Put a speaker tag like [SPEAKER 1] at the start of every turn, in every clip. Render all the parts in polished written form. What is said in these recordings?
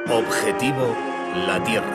[SPEAKER 1] Objetivo, la Tierra.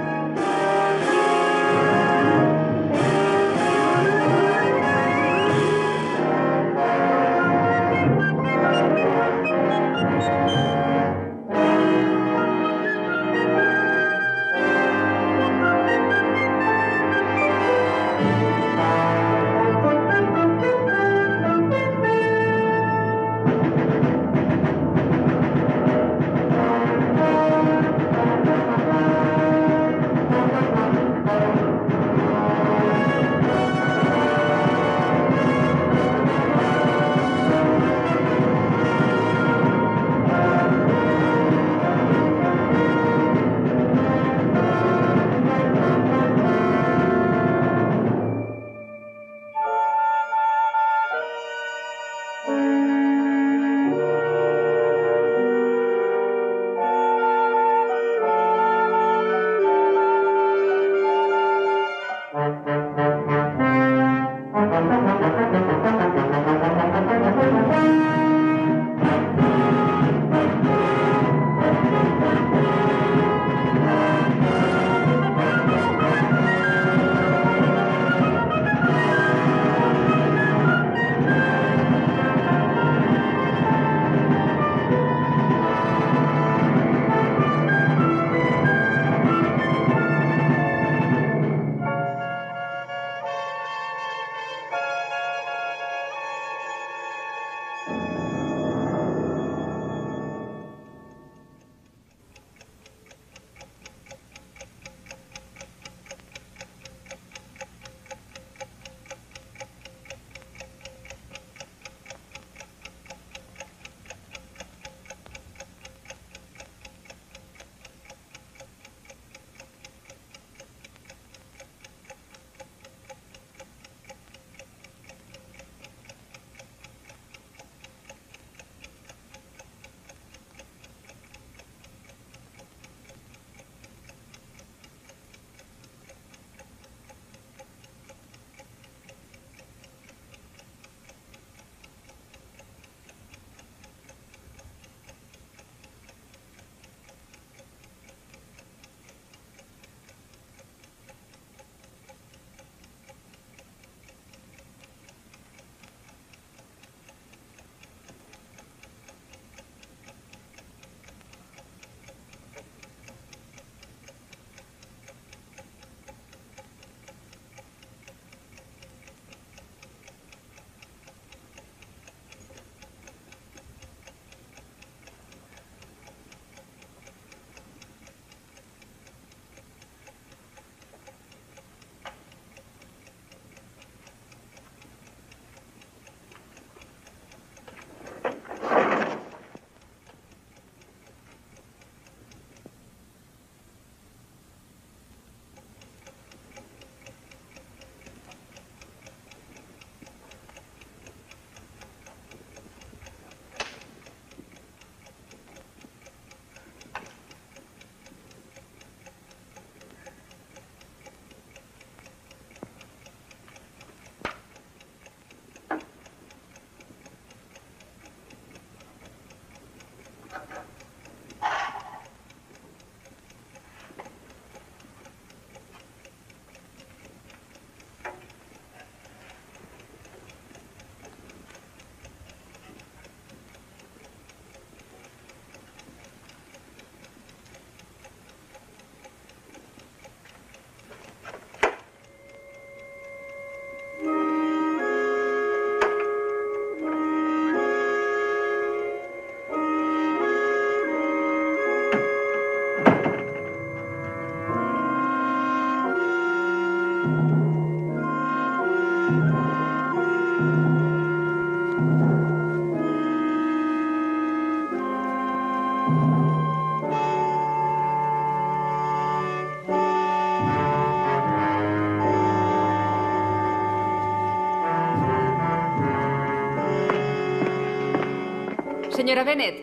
[SPEAKER 2] Señora Bennett.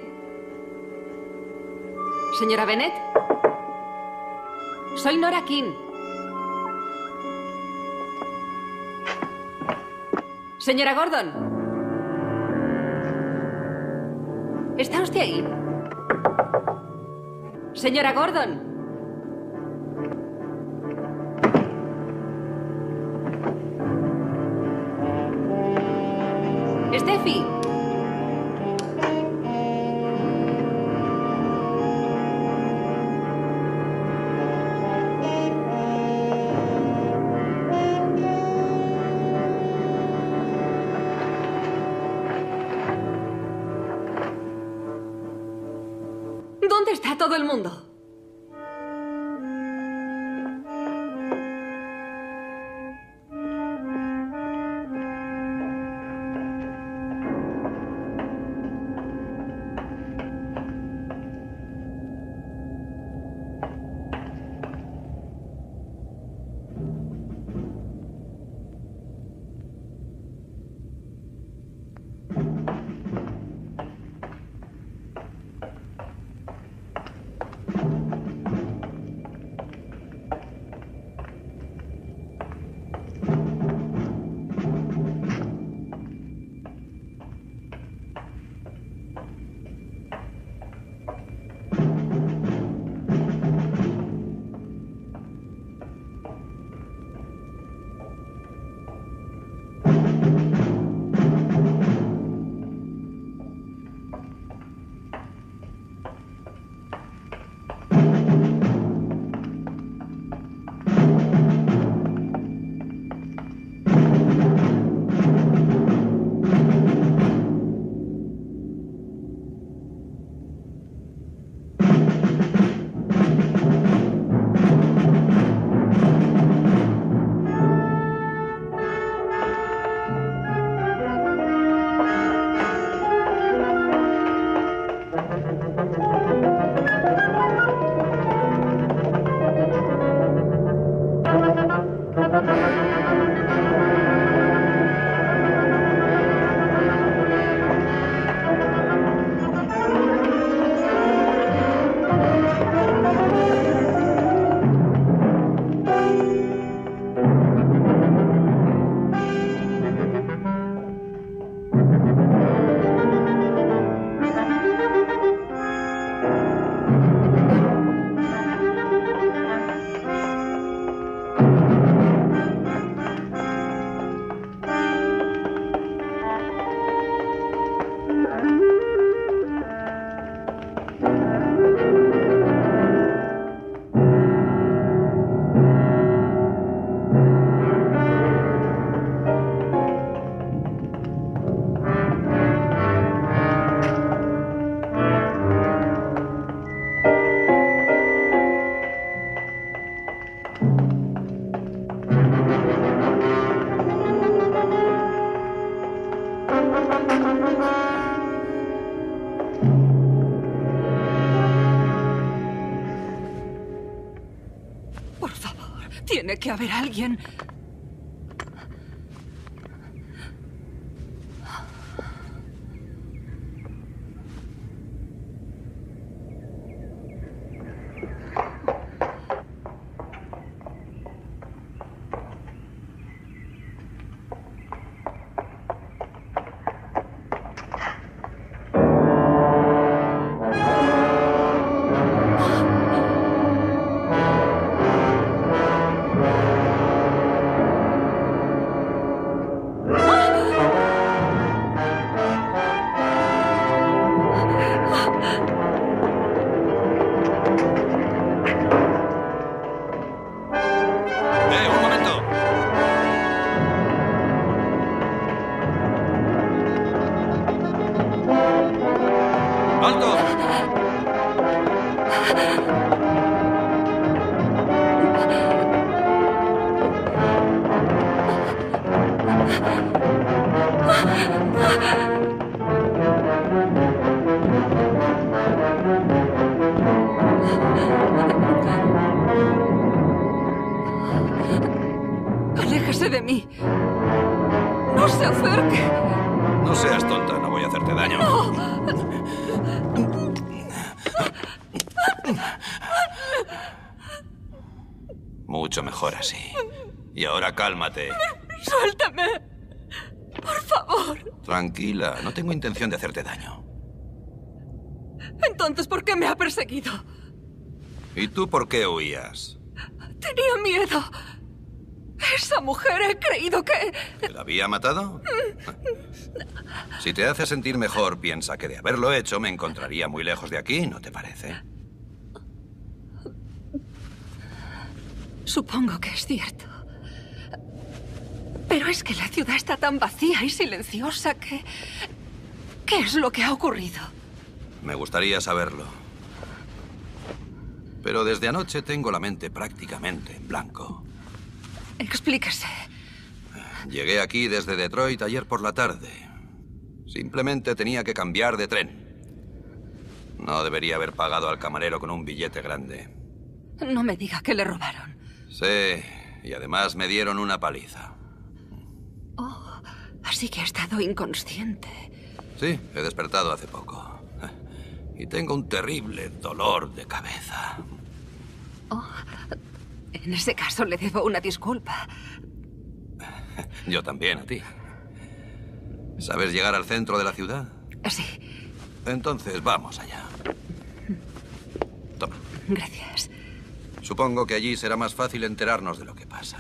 [SPEAKER 2] Señora Bennett. Soy Nora King. Señora Gordon. ¿Está usted ahí? Señora Gordon. Steffi. ¿Dónde está todo el mundo?
[SPEAKER 3] Tiene que haber alguien.
[SPEAKER 1] Un momento. ¡Alto!
[SPEAKER 3] Aléjese de mí. No se acerque.
[SPEAKER 1] No seas tonta, no voy a hacerte daño. Mucho mejor así. Y ahora cálmate.
[SPEAKER 3] Suéltame. Por favor.
[SPEAKER 1] Tranquila, no tengo intención de hacerte daño.
[SPEAKER 3] Entonces, ¿por qué me ha perseguido?
[SPEAKER 1] ¿Y tú por qué huías?
[SPEAKER 3] Tenía miedo. Esa mujer he creído que...
[SPEAKER 1] ¿Que la había matado? Si te hace sentir mejor, piensa que de haberlo hecho me encontraría muy lejos de aquí, ¿no te parece?
[SPEAKER 3] Supongo que es cierto. Pero es que la ciudad está tan vacía y silenciosa que... ¿Qué es lo que ha ocurrido?
[SPEAKER 1] Me gustaría saberlo. Pero desde anoche tengo la mente prácticamente en blanco.
[SPEAKER 3] Explíquese.
[SPEAKER 1] Llegué aquí desde Detroit ayer por la tarde. Simplemente tenía que cambiar de tren. No debería haber pagado al camarero con un billete grande.
[SPEAKER 3] No me diga que le robaron.
[SPEAKER 1] Sí, y además me dieron una paliza.
[SPEAKER 3] Oh, así que ha estado inconsciente.
[SPEAKER 1] Sí, he despertado hace poco. Y tengo un terrible dolor de cabeza.
[SPEAKER 3] Oh, en ese caso le debo una disculpa.
[SPEAKER 1] Yo también a ti. ¿Sabes llegar al centro de la ciudad?
[SPEAKER 3] Sí.
[SPEAKER 1] Entonces vamos allá. Toma.
[SPEAKER 3] Gracias.
[SPEAKER 1] Supongo que allí será más fácil enterarnos de lo que pasa.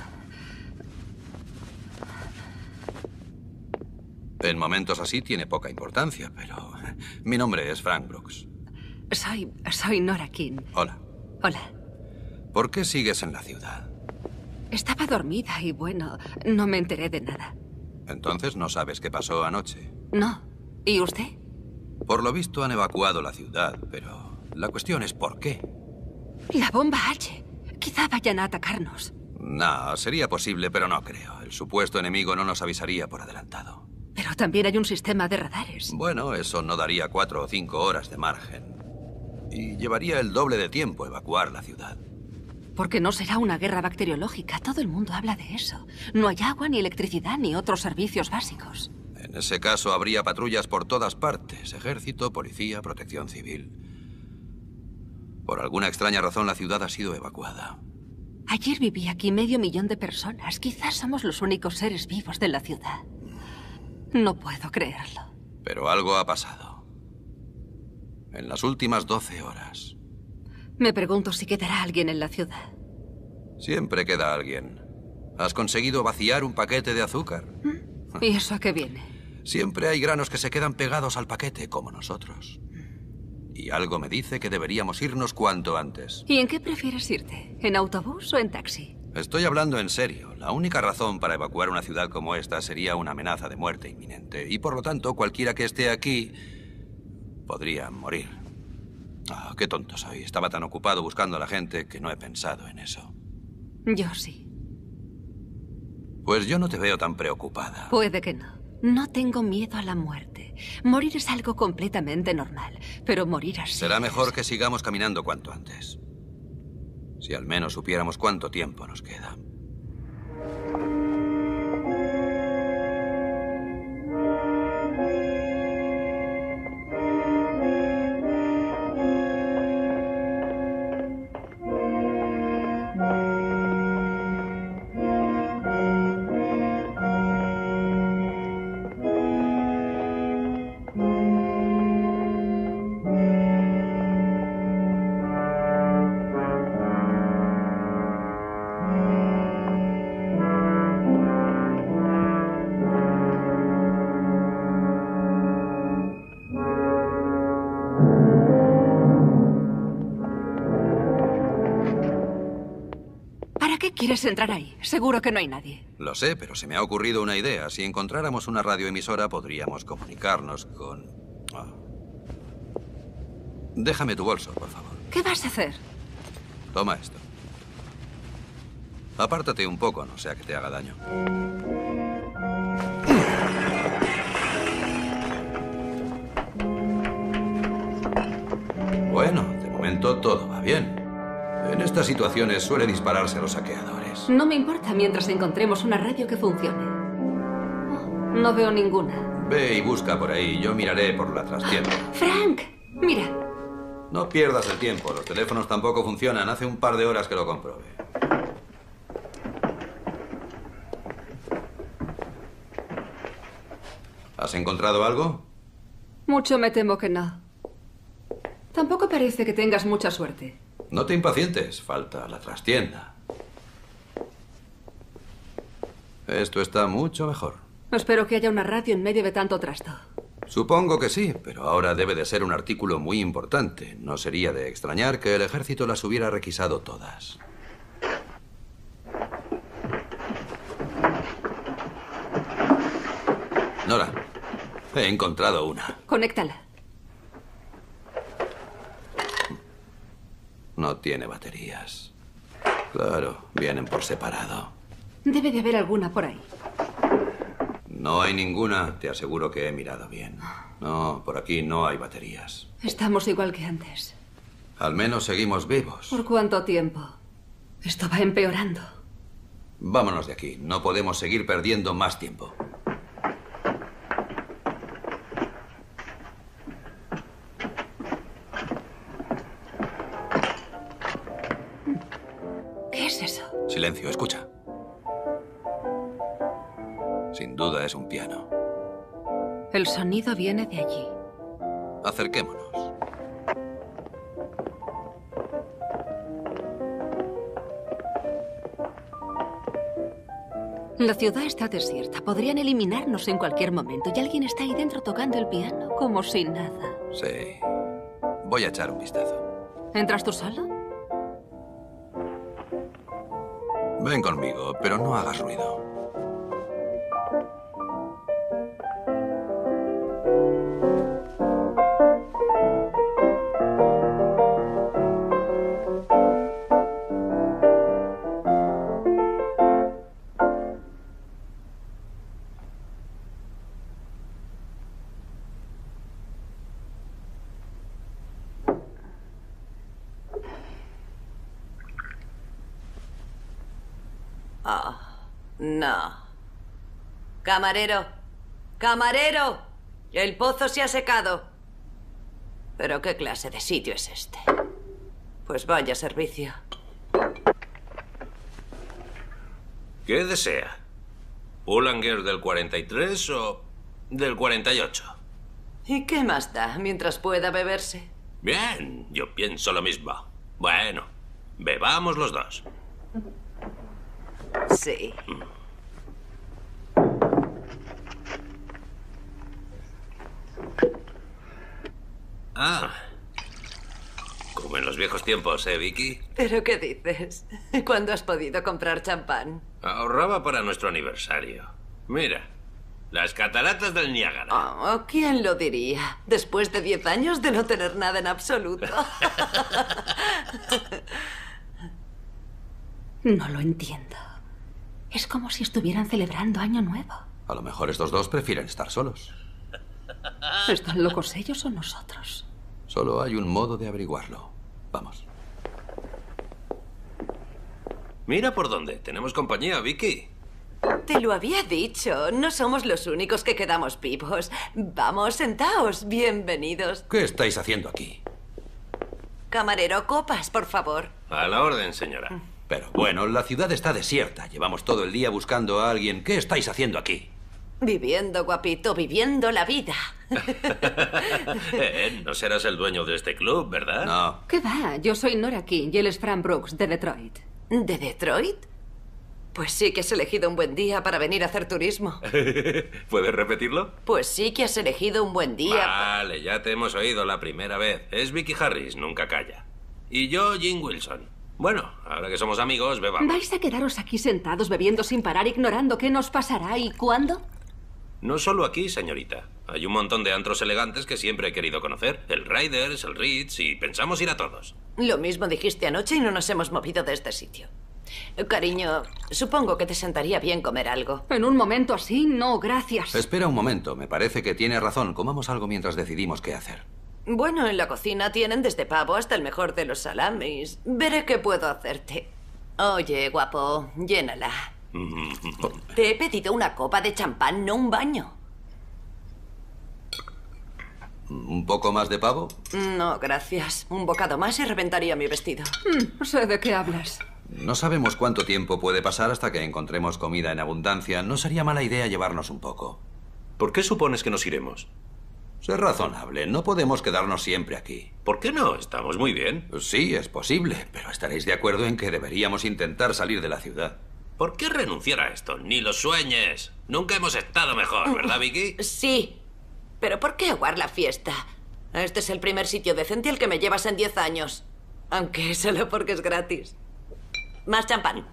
[SPEAKER 1] En momentos así tiene poca importancia, pero... Mi nombre es Frank Brooks.
[SPEAKER 3] Soy Nora King.
[SPEAKER 1] Hola.
[SPEAKER 3] Hola.
[SPEAKER 1] ¿Por qué sigues en la ciudad?
[SPEAKER 3] Estaba dormida y bueno, no me enteré de nada.
[SPEAKER 1] Entonces no sabes qué pasó anoche.
[SPEAKER 3] No. ¿Y usted?
[SPEAKER 1] Por lo visto han evacuado la ciudad, pero la cuestión es ¿por qué?
[SPEAKER 3] La bomba H. Quizá vayan a atacarnos.
[SPEAKER 1] No, sería posible, pero no creo. El supuesto enemigo no nos avisaría por adelantado.
[SPEAKER 3] Pero también hay un sistema de radares.
[SPEAKER 1] Bueno, eso no daría 4 o 5 horas de margen. Y llevaría el doble de tiempo evacuar la ciudad.
[SPEAKER 3] Porque no será una guerra bacteriológica. Todo el mundo habla de eso. No hay agua, ni electricidad, ni otros servicios básicos.
[SPEAKER 1] En ese caso habría patrullas por todas partes. Ejército, policía, protección civil. Por alguna extraña razón la ciudad ha sido evacuada.
[SPEAKER 3] Ayer vivía aquí 500.000 de personas. Quizás somos los únicos seres vivos de la ciudad. No puedo creerlo.
[SPEAKER 1] Pero algo ha pasado. En las últimas 12 horas.
[SPEAKER 3] Me pregunto si quedará alguien en la ciudad.
[SPEAKER 1] Siempre queda alguien. ¿Has conseguido vaciar un paquete de azúcar?
[SPEAKER 3] ¿Y eso a qué viene?
[SPEAKER 1] Siempre hay granos que se quedan pegados al paquete, como nosotros. Y algo me dice que deberíamos irnos cuanto antes.
[SPEAKER 3] ¿Y en qué prefieres irte? ¿En autobús o en taxi?
[SPEAKER 1] Estoy hablando en serio. La única razón para evacuar una ciudad como esta sería una amenaza de muerte inminente. Y por lo tanto, cualquiera que esté aquí podría morir. Ah, qué tonto soy. Estaba tan ocupado buscando a la gente que no he pensado en eso.
[SPEAKER 3] Yo sí.
[SPEAKER 1] Pues yo no te veo tan preocupada.
[SPEAKER 3] Puede que no. No tengo miedo a la muerte. Morir es algo completamente normal. Pero morir así...
[SPEAKER 1] Será mejor que sigamos caminando cuanto antes. Si al menos supiéramos cuánto tiempo nos queda.
[SPEAKER 3] ¿Quieres entrar ahí? Seguro que no hay nadie.
[SPEAKER 1] Lo sé, pero se me ha ocurrido una idea. Si encontráramos una radioemisora, podríamos comunicarnos con... Déjame tu bolso, por favor.
[SPEAKER 3] ¿Qué vas a hacer?
[SPEAKER 1] Toma esto. Apártate un poco, no sea que te haga daño. Bueno, de momento todo va bien. En estas situaciones suele dispararse a los saqueadores.
[SPEAKER 2] No me importa mientras encontremos una radio que funcione. Oh, no veo ninguna.
[SPEAKER 1] Ve y busca por ahí. Yo miraré por la trastienda.
[SPEAKER 2] ¡Frank! Mira.
[SPEAKER 1] No pierdas el tiempo. Los teléfonos tampoco funcionan. Hace un par de horas que lo comprobé. ¿Has encontrado algo?
[SPEAKER 2] Mucho me temo que no. Tampoco parece que tengas mucha suerte.
[SPEAKER 1] No te impacientes, falta la trastienda. Esto está mucho mejor.
[SPEAKER 2] Espero que haya una radio en medio de tanto trasto.
[SPEAKER 1] Supongo que sí, pero ahora debe de ser un artículo muy importante. No sería de extrañar que el ejército las hubiera requisado todas. Nora, he encontrado una.
[SPEAKER 2] Conéctala.
[SPEAKER 1] No tiene baterías. Claro, vienen por separado.
[SPEAKER 2] Debe de haber alguna por ahí.
[SPEAKER 1] No hay ninguna, te aseguro que he mirado bien. No, por aquí no hay baterías.
[SPEAKER 2] Estamos igual que antes.
[SPEAKER 1] Al menos seguimos vivos.
[SPEAKER 2] ¿Por cuánto tiempo? Esto va empeorando.
[SPEAKER 1] Vámonos de aquí. No podemos seguir perdiendo más tiempo.
[SPEAKER 2] ¿Qué es eso?
[SPEAKER 1] Silencio, escucha. Sin duda es un piano.
[SPEAKER 3] El sonido viene de allí.
[SPEAKER 1] Acerquémonos.
[SPEAKER 3] La ciudad está desierta. Podrían eliminarnos en cualquier momento y alguien está ahí dentro tocando el piano como si nada.
[SPEAKER 1] Sí. Voy a echar un vistazo.
[SPEAKER 3] ¿Entras tú solo?
[SPEAKER 1] Ven conmigo, pero no hagas ruido.
[SPEAKER 4] No. Camarero. Camarero. El pozo se ha secado. ¿Pero qué clase de sitio es este? Pues vaya servicio.
[SPEAKER 5] ¿Qué desea? ¿Boulanger del 43 o del 48?
[SPEAKER 4] ¿Y qué más da mientras pueda beberse?
[SPEAKER 5] Bien, yo pienso lo mismo. Bueno, bebamos los dos.
[SPEAKER 4] Sí.
[SPEAKER 5] Ah. Como en los viejos tiempos, ¿eh, Vicky?
[SPEAKER 4] ¿Pero qué dices? ¿Cuándo has podido comprar champán?
[SPEAKER 5] Ahorraba para nuestro aniversario. Mira, las cataratas del Niágara.
[SPEAKER 4] Oh, ¿quién lo diría? Después de 10 años de no tener nada en absoluto.
[SPEAKER 3] No lo entiendo. Es como si estuvieran celebrando Año Nuevo.
[SPEAKER 1] A lo mejor estos dos prefieren estar solos.
[SPEAKER 3] ¿Están locos ellos o nosotros?
[SPEAKER 1] Solo hay un modo de averiguarlo. Vamos.
[SPEAKER 5] Mira por dónde. Tenemos compañía, Vicky.
[SPEAKER 4] Te lo había dicho. No somos los únicos que quedamos vivos. Vamos, sentaos. Bienvenidos.
[SPEAKER 1] ¿Qué estáis haciendo aquí?
[SPEAKER 4] Camarero, copas, por favor.
[SPEAKER 5] A la orden, señora.
[SPEAKER 1] Pero bueno, la ciudad está desierta. Llevamos todo el día buscando a alguien. ¿Qué estáis haciendo aquí?
[SPEAKER 4] Viviendo, guapito, viviendo la vida.
[SPEAKER 5] No serás el dueño de este club, ¿verdad?
[SPEAKER 1] No.
[SPEAKER 2] ¿Qué va? Yo soy Nora King y él es Fran Brooks, de Detroit.
[SPEAKER 4] ¿De Detroit? Pues sí que has elegido un buen día para venir a hacer turismo.
[SPEAKER 5] ¿Puedes repetirlo?
[SPEAKER 4] Pues sí que has elegido un buen día.
[SPEAKER 5] Vale, ya te hemos oído la primera vez. Es Vicky Harris, nunca calla. Y yo, Jim Wilson. Bueno, ahora que somos amigos, bebamos.
[SPEAKER 2] ¿Vais a quedaros aquí sentados bebiendo sin parar, ignorando qué nos pasará y cuándo?
[SPEAKER 5] No solo aquí, señorita. Hay un montón de antros elegantes que siempre he querido conocer. El Raiders, el Ritz, y pensamos ir a todos.
[SPEAKER 4] Lo mismo dijiste anoche y no nos hemos movido de este sitio. Cariño, supongo que te sentaría bien comer algo.
[SPEAKER 2] En un momento así, no, gracias.
[SPEAKER 1] Espera un momento. Me parece que tiene razón. Comamos algo mientras decidimos qué hacer.
[SPEAKER 4] Bueno, en la cocina tienen desde pavo hasta el mejor de los salamis. Veré qué puedo hacerte. Oye, guapo, llénala. Te he pedido una copa de champán, no un baño.
[SPEAKER 1] ¿Un poco más de pavo?
[SPEAKER 4] No, gracias. Un bocado más y reventaría mi vestido.
[SPEAKER 2] Sé de qué hablas.
[SPEAKER 1] No sabemos cuánto tiempo puede pasar hasta que encontremos comida en abundancia. No sería mala idea llevarnos un poco.
[SPEAKER 5] ¿Por qué supones que nos iremos?
[SPEAKER 1] Sé razonable. No podemos quedarnos siempre aquí.
[SPEAKER 5] ¿Por qué no? Estamos muy bien.
[SPEAKER 1] Sí, es posible, pero estaréis de acuerdo en que deberíamos intentar salir de la ciudad.
[SPEAKER 5] ¿Por qué renunciar a esto? Ni lo sueñes. Nunca hemos estado mejor, ¿verdad, Vicky?
[SPEAKER 4] Sí. Pero ¿por qué aguar la fiesta? Este es el primer sitio decente al que me llevas en 10 años. Aunque solo porque es gratis. Más champán.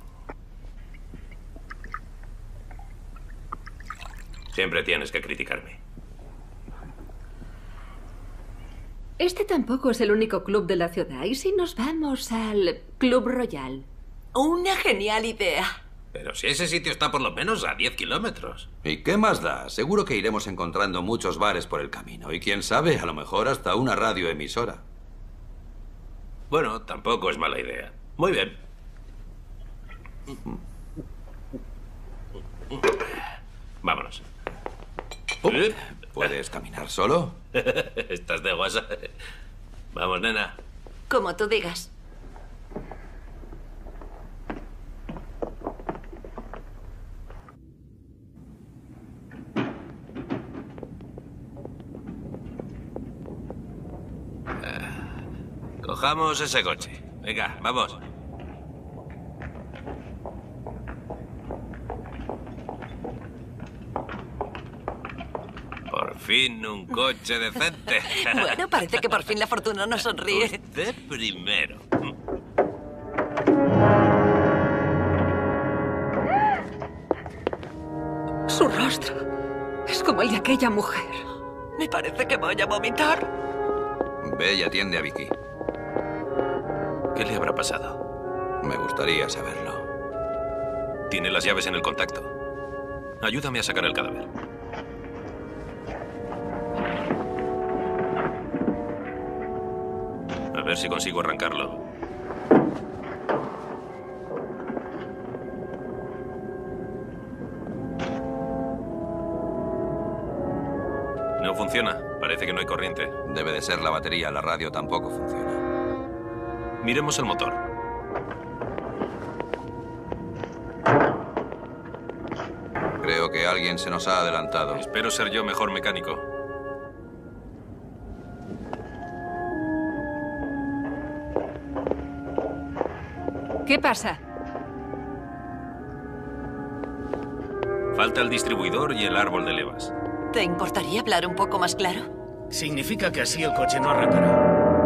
[SPEAKER 5] Siempre tienes que criticarme.
[SPEAKER 2] Este tampoco es el único club de la ciudad. ¿Y si nos vamos al Club Royal?
[SPEAKER 4] Una genial idea.
[SPEAKER 5] Pero si ese sitio está por lo menos a 10 kilómetros.
[SPEAKER 1] ¿Y qué más da? Seguro que iremos encontrando muchos bares por el camino. Y quién sabe, a lo mejor hasta una radioemisora.
[SPEAKER 5] Bueno, tampoco es mala idea. Muy bien. Vámonos.
[SPEAKER 1] ¿Puedes caminar solo?
[SPEAKER 5] Estás de guasa. Vamos, nena.
[SPEAKER 4] Como tú digas.
[SPEAKER 5] Cojamos ese coche. Venga, vamos. Por fin un coche decente.
[SPEAKER 4] Bueno, parece que por fin la fortuna nos sonríe.
[SPEAKER 5] Usted primero.
[SPEAKER 3] Su rostro es como el de aquella mujer.
[SPEAKER 4] Me parece que voy a vomitar.
[SPEAKER 1] Ve y atiende a Vicky.
[SPEAKER 5] ¿Qué le habrá pasado?
[SPEAKER 1] Me gustaría saberlo.
[SPEAKER 5] Tiene las llaves en el contacto. Ayúdame a sacar el cadáver. A ver si consigo arrancarlo. No funciona. Parece que no hay corriente.
[SPEAKER 1] Debe de ser la batería. La radio tampoco funciona.
[SPEAKER 5] Miremos el motor.
[SPEAKER 1] Creo que alguien se nos ha adelantado.
[SPEAKER 5] Espero ser yo mejor mecánico.
[SPEAKER 3] ¿Qué pasa?
[SPEAKER 5] Falta el distribuidor y el árbol de levas.
[SPEAKER 4] ¿Te importaría hablar un poco más claro?
[SPEAKER 6] Significa que así el coche no arrancará.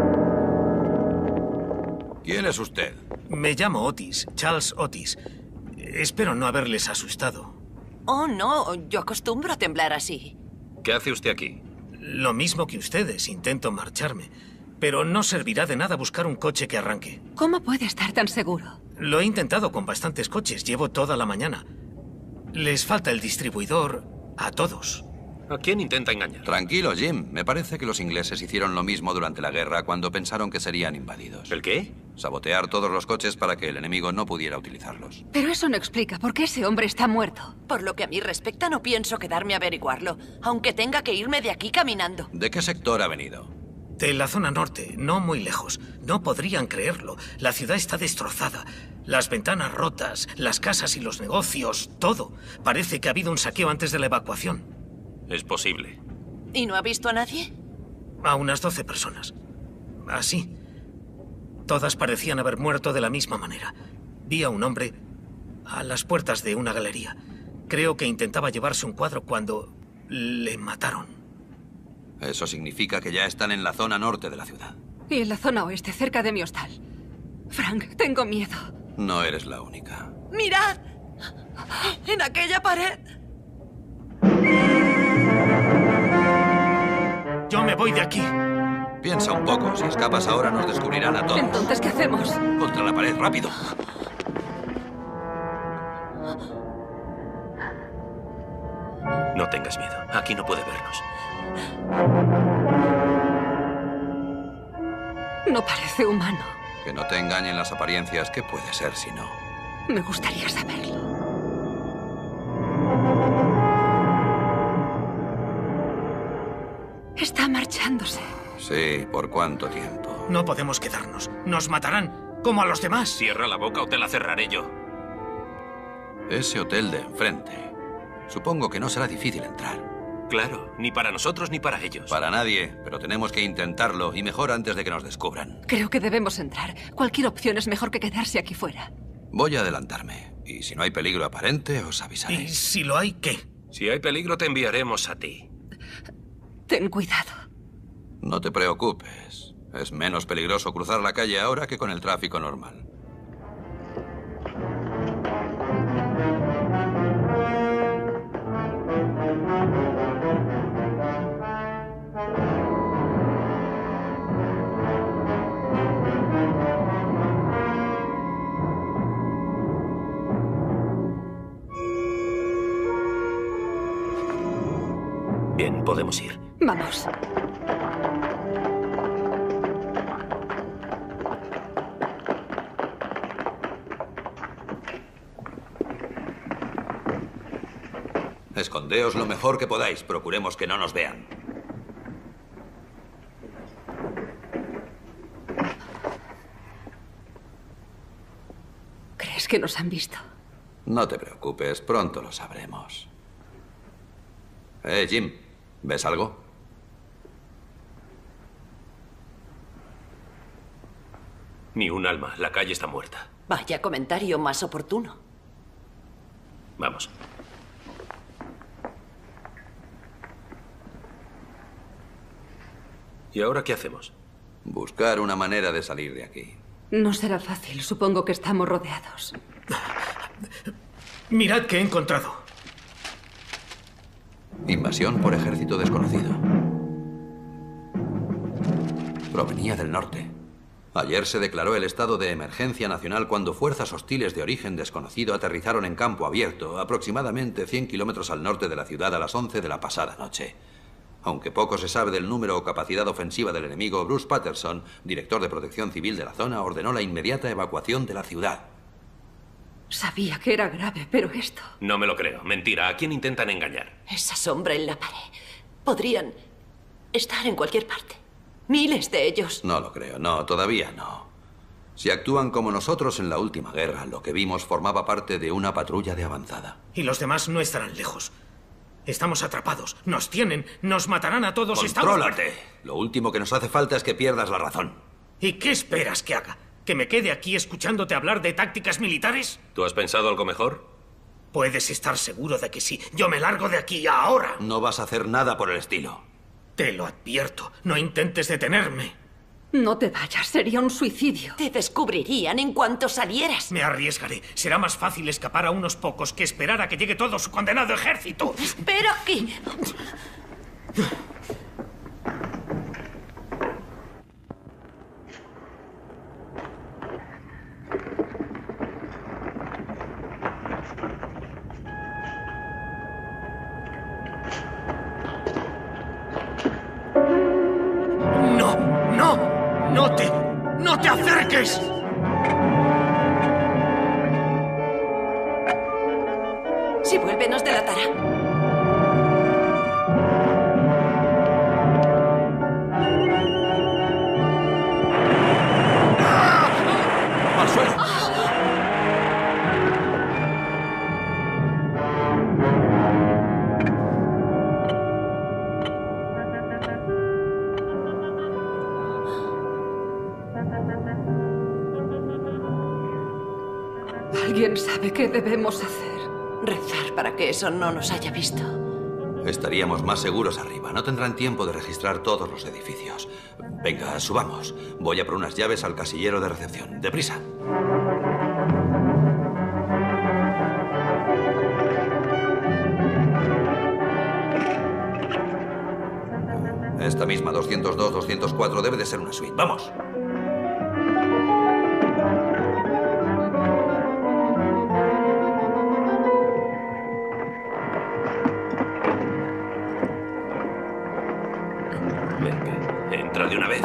[SPEAKER 1] ¿Quién es usted?
[SPEAKER 6] Me llamo Otis, Charles Otis. Espero no haberles asustado.
[SPEAKER 4] Oh, no. Yo acostumbro a temblar así.
[SPEAKER 5] ¿Qué hace usted aquí?
[SPEAKER 6] Lo mismo que ustedes, intento marcharme. Pero no servirá de nada buscar un coche que arranque.
[SPEAKER 3] ¿Cómo puede estar tan seguro?
[SPEAKER 6] Lo he intentado con bastantes coches, llevo toda la mañana. Les falta el distribuidor a todos.
[SPEAKER 5] ¿A quién intenta engañar?
[SPEAKER 1] Tranquilo, Jim. Me parece que los ingleses hicieron lo mismo durante la guerra cuando pensaron que serían invadidos.
[SPEAKER 5] ¿El qué?
[SPEAKER 1] Sabotear todos los coches para que el enemigo no pudiera utilizarlos.
[SPEAKER 3] Pero eso no explica por qué ese hombre está muerto.
[SPEAKER 4] Por lo que a mí respecta, no pienso quedarme a averiguarlo, aunque tenga que irme de aquí caminando.
[SPEAKER 1] ¿De qué sector ha venido?
[SPEAKER 6] De la zona norte, no muy lejos. No podrían creerlo. La ciudad está destrozada. Las ventanas rotas, las casas y los negocios, todo. Parece que ha habido un saqueo antes de la evacuación.
[SPEAKER 5] Es posible.
[SPEAKER 4] ¿Y no ha visto a nadie?
[SPEAKER 6] A unas 12 personas. Así. Todas parecían haber muerto de la misma manera. Vi a un hombre a las puertas de una galería. Creo que intentaba llevarse un cuadro cuando le mataron.
[SPEAKER 1] Eso significa que ya están en la zona norte de la ciudad.
[SPEAKER 3] Y en la zona oeste, cerca de mi hostal. Frank, tengo miedo.
[SPEAKER 1] No eres la única.
[SPEAKER 4] ¡Mirad! En aquella pared.
[SPEAKER 6] Yo me voy de aquí.
[SPEAKER 1] Piensa un poco. Si escapas ahora nos descubrirán a todos.
[SPEAKER 3] Entonces, ¿qué hacemos?
[SPEAKER 1] Contra la pared, rápido.
[SPEAKER 5] No tengas miedo. Aquí no puede vernos.
[SPEAKER 3] No parece humano.
[SPEAKER 1] Que no te engañen las apariencias. ¿Qué puede ser si no?
[SPEAKER 3] Me gustaría saberlo. Está marchándose.
[SPEAKER 1] Sí, ¿por cuánto tiempo?
[SPEAKER 6] No podemos quedarnos. Nos matarán, como a los demás.
[SPEAKER 5] Cierra la boca o te la cerraré yo.
[SPEAKER 1] Ese hotel de enfrente. Supongo que no será difícil entrar.
[SPEAKER 5] Claro, ni para nosotros ni para ellos.
[SPEAKER 1] Para nadie, pero tenemos que intentarlo, y mejor antes de que nos descubran.
[SPEAKER 3] Creo que debemos entrar. Cualquier opción es mejor que quedarse aquí fuera.
[SPEAKER 1] Voy a adelantarme, y si no hay peligro aparente, os avisaré.
[SPEAKER 6] ¿Y si lo hay, qué?
[SPEAKER 5] Si hay peligro, te enviaremos a ti.
[SPEAKER 3] Ten cuidado.
[SPEAKER 1] No te preocupes. Es menos peligroso cruzar la calle ahora que con el tráfico normal.
[SPEAKER 5] Bien, podemos ir.
[SPEAKER 3] Vamos.
[SPEAKER 1] Escondeos lo mejor que podáis. Procuremos que no nos vean.
[SPEAKER 3] ¿Crees que nos han visto?
[SPEAKER 1] No te preocupes, pronto lo sabremos. Jim, ¿ves algo?
[SPEAKER 5] Ni un alma. La calle está muerta.
[SPEAKER 4] Vaya comentario más oportuno.
[SPEAKER 5] Vamos. ¿Y ahora qué hacemos?
[SPEAKER 1] Buscar una manera de salir de aquí.
[SPEAKER 3] No será fácil. Supongo que estamos rodeados.
[SPEAKER 6] Mirad qué he encontrado.
[SPEAKER 1] Invasión por ejército desconocido. Provenía del norte. Ayer se declaró el estado de emergencia nacional cuando fuerzas hostiles de origen desconocido aterrizaron en campo abierto, aproximadamente 100 kilómetros al norte de la ciudad a las 11 de la pasada noche. Aunque poco se sabe del número o capacidad ofensiva del enemigo, Bruce Patterson, director de Protección Civil de la zona, ordenó la inmediata evacuación de la ciudad.
[SPEAKER 3] Sabía que era grave, pero esto...
[SPEAKER 5] No me lo creo. Mentira. ¿A quién intentan engañar?
[SPEAKER 4] Esa sombra en la pared. Podrían estar en cualquier parte. Miles de ellos.
[SPEAKER 1] No lo creo, no, todavía no. Si actúan como nosotros en la última guerra, lo que vimos formaba parte de una patrulla de avanzada.
[SPEAKER 6] Y los demás no estarán lejos. Estamos atrapados. Nos tienen. Nos matarán a todos.
[SPEAKER 1] ¡Contrólate! Lo último que nos hace falta es que pierdas la razón.
[SPEAKER 6] ¿Y qué esperas que haga? ¿Que me quede aquí escuchándote hablar de tácticas militares?
[SPEAKER 5] ¿Tú has pensado algo mejor?
[SPEAKER 6] Puedes estar seguro de que sí. Yo me largo de aquí ahora.
[SPEAKER 1] No vas a hacer nada por el estilo.
[SPEAKER 6] Te lo advierto. No intentes detenerme.
[SPEAKER 3] No te vayas. Sería un suicidio.
[SPEAKER 4] Te descubrirían en cuanto salieras.
[SPEAKER 6] Me arriesgaré. Será más fácil escapar a unos pocos que esperar a que llegue todo su condenado ejército.
[SPEAKER 4] Espera aquí.
[SPEAKER 6] ¡No! ¡No! ¡No te acerques!
[SPEAKER 4] Si vuelve, nos delatará.
[SPEAKER 1] ¡Al suelo!
[SPEAKER 3] ¿Alguien sabe qué debemos hacer?
[SPEAKER 4] Rezar para que eso no nos haya visto.
[SPEAKER 1] Estaríamos más seguros arriba. No tendrán tiempo de registrar todos los edificios. Venga, subamos. Voy a por unas llaves al casillero de recepción. ¡Deprisa! Esta misma 202-204 debe de ser una suite. ¡Vamos!
[SPEAKER 5] Venga, entra de una vez.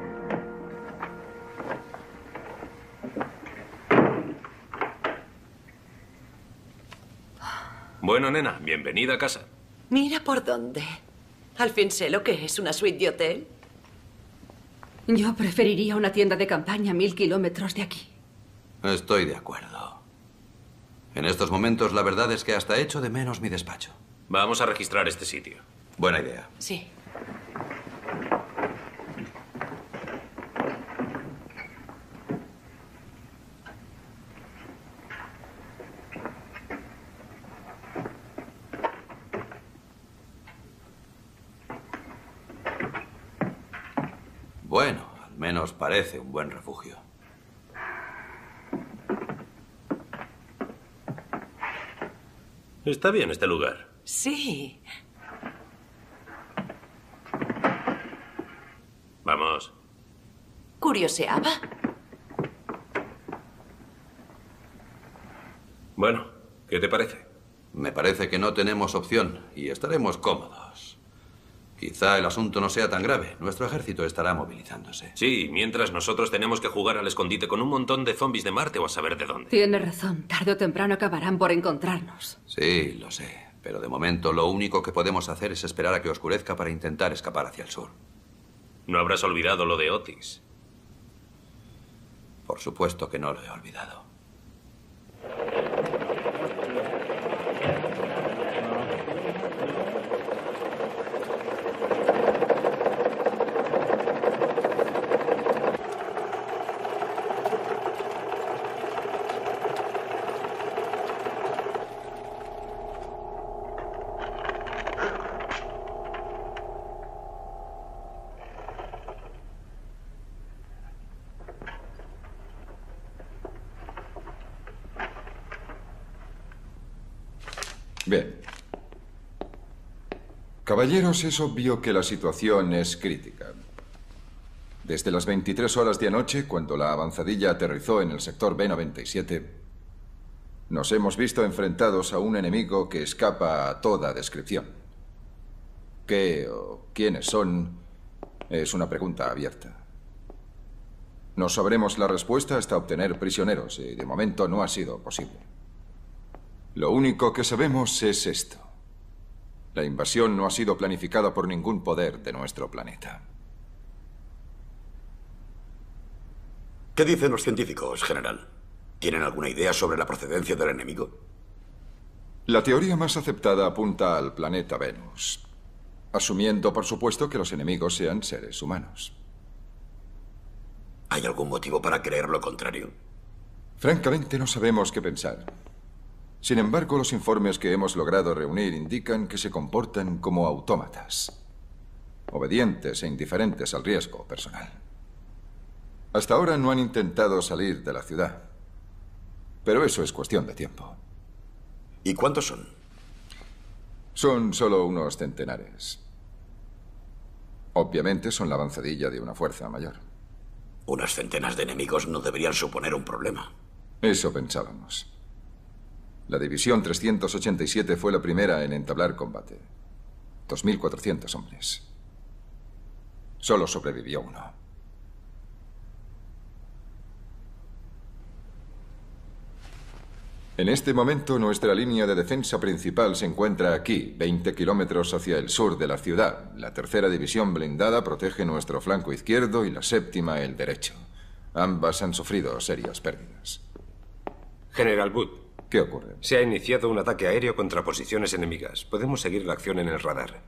[SPEAKER 5] Bueno, nena, bienvenida a casa.
[SPEAKER 4] Mira por dónde. Al fin sé lo que es una suite de hotel.
[SPEAKER 3] Yo preferiría una tienda de campaña a 1000 kilómetros de aquí.
[SPEAKER 1] Estoy de acuerdo. En estos momentos, la verdad es que hasta echo de menos mi despacho.
[SPEAKER 5] Vamos a registrar este sitio.
[SPEAKER 1] Buena idea.
[SPEAKER 4] Sí.
[SPEAKER 1] Bueno, al menos parece un buen refugio.
[SPEAKER 5] Está bien este lugar.
[SPEAKER 4] Sí.
[SPEAKER 5] Vamos.
[SPEAKER 4] ¿Curioseaba?
[SPEAKER 5] Bueno, ¿qué te parece?
[SPEAKER 1] Me parece que no tenemos opción y estaremos cómodos. Quizá el asunto no sea tan grave. Nuestro ejército estará movilizándose.
[SPEAKER 5] Sí, mientras nosotros tenemos que jugar al escondite con un montón de zombies de Marte o a saber de dónde.
[SPEAKER 2] Tiene razón. Tarde o temprano acabarán por encontrarnos.
[SPEAKER 1] Sí, lo sé. Pero de momento lo único que podemos hacer es esperar a que oscurezca para intentar escapar hacia el sur.
[SPEAKER 5] No habrás olvidado lo de Otis.
[SPEAKER 1] Por supuesto que no lo he olvidado.
[SPEAKER 7] Bien. Caballeros, es obvio que la situación es crítica. Desde las 23 horas de anoche, cuando la avanzadilla aterrizó en el sector B97, nos hemos visto enfrentados a un enemigo que escapa a toda descripción. ¿Qué o quiénes son? Es una pregunta abierta. No sabremos la respuesta hasta obtener prisioneros, y de momento no ha sido posible. Lo único que sabemos es esto. La invasión no ha sido planificada por ningún poder de nuestro planeta.
[SPEAKER 8] ¿Qué dicen los científicos, general? ¿Tienen alguna idea sobre la procedencia del enemigo?
[SPEAKER 7] La teoría más aceptada apunta al planeta Venus, asumiendo, por supuesto, que los enemigos sean seres humanos.
[SPEAKER 8] ¿Hay algún motivo para creer lo contrario?
[SPEAKER 7] Francamente, no sabemos qué pensar. Sin embargo, los informes que hemos logrado reunir indican que se comportan como autómatas, obedientes e indiferentes al riesgo personal. Hasta ahora no han intentado salir de la ciudad, pero eso es cuestión de tiempo.
[SPEAKER 8] ¿Y cuántos son?
[SPEAKER 7] Son solo unos centenares. Obviamente son la avanzadilla de una fuerza mayor.
[SPEAKER 8] Unas centenas de enemigos no deberían suponer un problema.
[SPEAKER 7] Eso pensábamos. La División 387 fue la primera en entablar combate. 2.400 hombres. Solo sobrevivió uno. En este momento, nuestra línea de defensa principal se encuentra aquí, 20 kilómetros hacia el sur de la ciudad. La tercera división blindada protege nuestro flanco izquierdo y la séptima el derecho. Ambas han sufrido serias pérdidas.
[SPEAKER 9] General Wood.
[SPEAKER 7] ¿Qué ocurre?
[SPEAKER 9] Se ha iniciado un ataque aéreo contra posiciones enemigas. Podemos seguir la acción en el radar.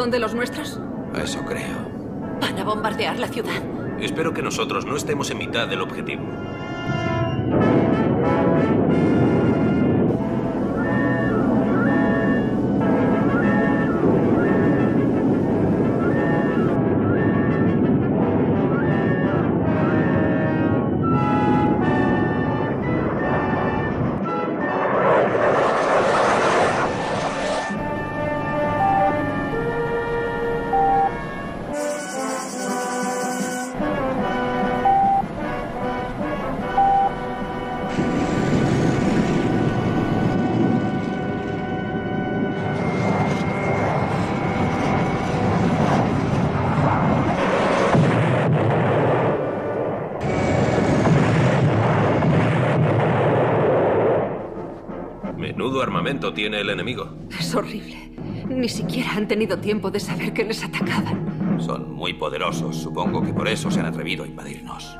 [SPEAKER 3] ¿Son de los nuestros?
[SPEAKER 1] Eso creo.
[SPEAKER 4] ¿Van a bombardear la ciudad?
[SPEAKER 5] Espero que nosotros no estemos en mitad del objetivo. Menudo armamento tiene el enemigo.
[SPEAKER 3] Es horrible. Ni siquiera han tenido tiempo de saber que les atacaban.
[SPEAKER 1] Son muy poderosos. Supongo que por eso se han atrevido a invadirnos.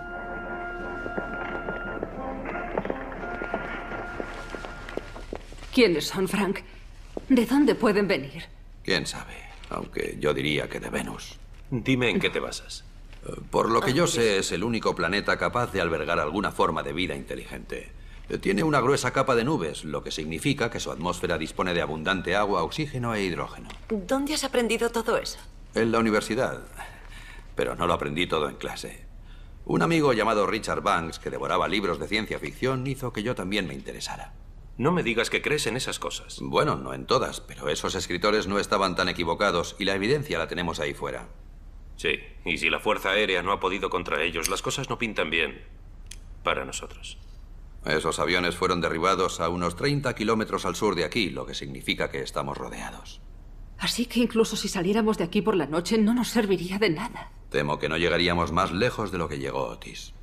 [SPEAKER 3] ¿Quiénes son, Frank? ¿De dónde pueden venir?
[SPEAKER 1] ¿Quién sabe? Aunque yo diría que de Venus.
[SPEAKER 5] Dime en qué te basas.
[SPEAKER 1] Por lo que yo sé, es el único planeta capaz de albergar alguna forma de vida inteligente. Tiene una gruesa capa de nubes, lo que significa que su atmósfera dispone de abundante agua, oxígeno e hidrógeno.
[SPEAKER 4] ¿Dónde has aprendido todo eso?
[SPEAKER 1] En la universidad. Pero no lo aprendí todo en clase. Un amigo llamado Richard Banks, que devoraba libros de ciencia ficción, hizo que yo también me interesara.
[SPEAKER 5] No me digas que crees en esas cosas.
[SPEAKER 1] Bueno, no en todas, pero esos escritores no estaban tan equivocados y la evidencia la tenemos ahí fuera.
[SPEAKER 5] Sí, y si la Fuerza Aérea no ha podido contra ellos, las cosas no pintan bien para nosotros.
[SPEAKER 1] Esos aviones fueron derribados a unos 30 kilómetros al sur de aquí, lo que significa que estamos rodeados.
[SPEAKER 3] Así que incluso si saliéramos de aquí por la noche no nos serviría de nada.
[SPEAKER 1] Temo que no llegaríamos más lejos de lo que llegó Otis.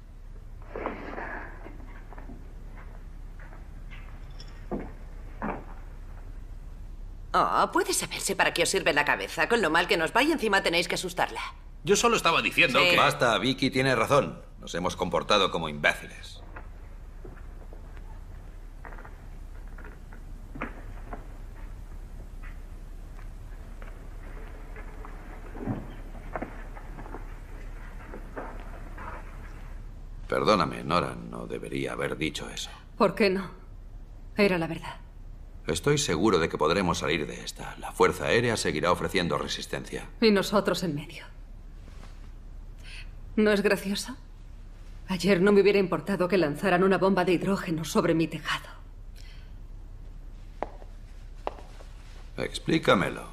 [SPEAKER 4] Oh, puede saberse para qué os sirve la cabeza. Con lo mal que nos va y encima tenéis que asustarla.
[SPEAKER 5] Yo solo estaba diciendo
[SPEAKER 4] Sí.
[SPEAKER 5] que...
[SPEAKER 1] Basta, Vicky tiene razón. Nos hemos comportado como imbéciles. Perdóname, Nora, no debería haber dicho eso.
[SPEAKER 3] ¿Por qué no? Era la verdad.
[SPEAKER 1] Estoy seguro de que podremos salir de esta. La Fuerza Aérea seguirá ofreciendo resistencia.
[SPEAKER 3] Y nosotros en medio. ¿No es gracioso? Ayer no me hubiera importado que lanzaran una bomba de hidrógeno sobre mi tejado.
[SPEAKER 1] Explícamelo.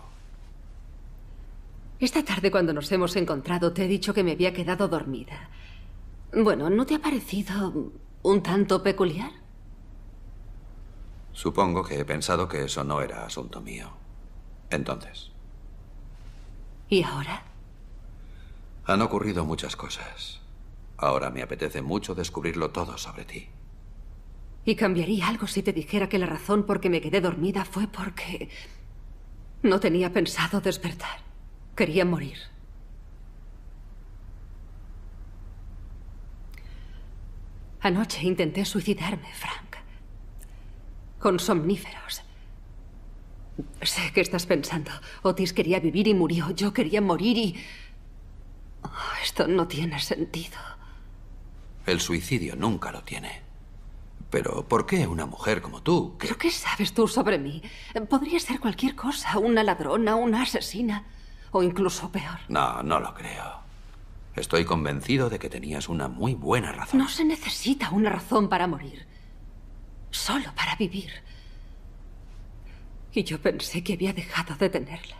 [SPEAKER 3] Esta tarde cuando nos hemos encontrado te he dicho que me había quedado dormida. Bueno, ¿no te ha parecido un tanto peculiar?
[SPEAKER 1] Supongo que he pensado que eso no era asunto mío. Entonces,
[SPEAKER 3] ¿Y ahora?
[SPEAKER 1] han ocurrido muchas cosas. Ahora me apetece mucho descubrirlo todo sobre ti.
[SPEAKER 3] ¿Y cambiaría algo si te dijera que la razón por que me quedé dormida fue porque no tenía pensado despertar? Quería morir. Anoche intenté suicidarme, Frank. Con somníferos. Sé que estás pensando. Otis quería vivir y murió. Yo quería morir y... Oh, esto no tiene sentido.
[SPEAKER 1] El suicidio nunca lo tiene. Pero ¿por qué una mujer como tú?
[SPEAKER 3] ¿Pero qué sabes tú sobre mí? Podría ser cualquier cosa. Una ladrona, una asesina. O incluso peor.
[SPEAKER 1] No, no lo creo. Estoy convencido de que tenías una muy buena razón.
[SPEAKER 3] No se necesita una razón para morir. Solo para vivir. Y yo pensé que había dejado de tenerla.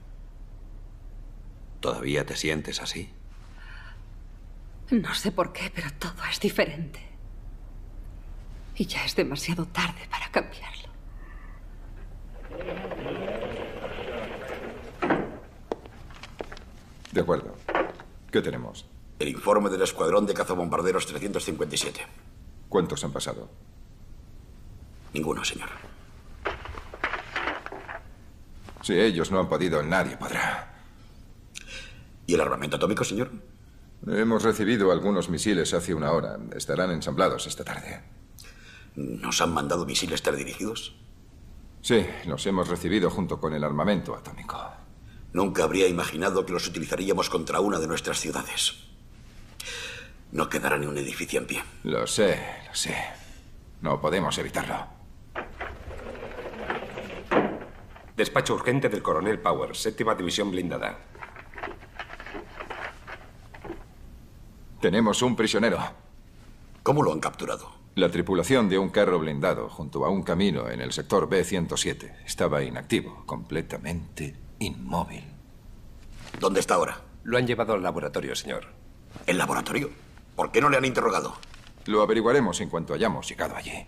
[SPEAKER 1] ¿Todavía te sientes así?
[SPEAKER 3] No sé por qué, pero todo es diferente. Y ya es demasiado tarde para cambiarlo.
[SPEAKER 7] De acuerdo. ¿Qué tenemos?
[SPEAKER 8] El informe del escuadrón de cazabombarderos 357.
[SPEAKER 7] ¿Cuántos han pasado?
[SPEAKER 8] Ninguno, señor.
[SPEAKER 7] Si ellos no han podido, nadie podrá.
[SPEAKER 8] ¿Y el armamento atómico, señor?
[SPEAKER 7] Hemos recibido algunos misiles hace una hora. Estarán ensamblados esta tarde.
[SPEAKER 8] ¿Nos han mandado misiles teledirigidos?
[SPEAKER 7] Sí, los hemos recibido junto con el armamento atómico.
[SPEAKER 8] Nunca habría imaginado que los utilizaríamos contra una de nuestras ciudades. No quedará ni un edificio en pie.
[SPEAKER 7] Lo sé, lo sé. No podemos evitarlo.
[SPEAKER 9] Despacho urgente del coronel Powers, 7ª División Blindada.
[SPEAKER 7] Tenemos un prisionero.
[SPEAKER 8] ¿Cómo lo han capturado?
[SPEAKER 7] La tripulación de un carro blindado junto a un camino en el sector B-107 estaba inactivo, completamente inmóvil.
[SPEAKER 8] ¿Dónde está ahora?
[SPEAKER 9] Lo han llevado al laboratorio, señor.
[SPEAKER 8] ¿El laboratorio? ¿Por qué no le han interrogado?
[SPEAKER 7] Lo averiguaremos en cuanto hayamos llegado allí.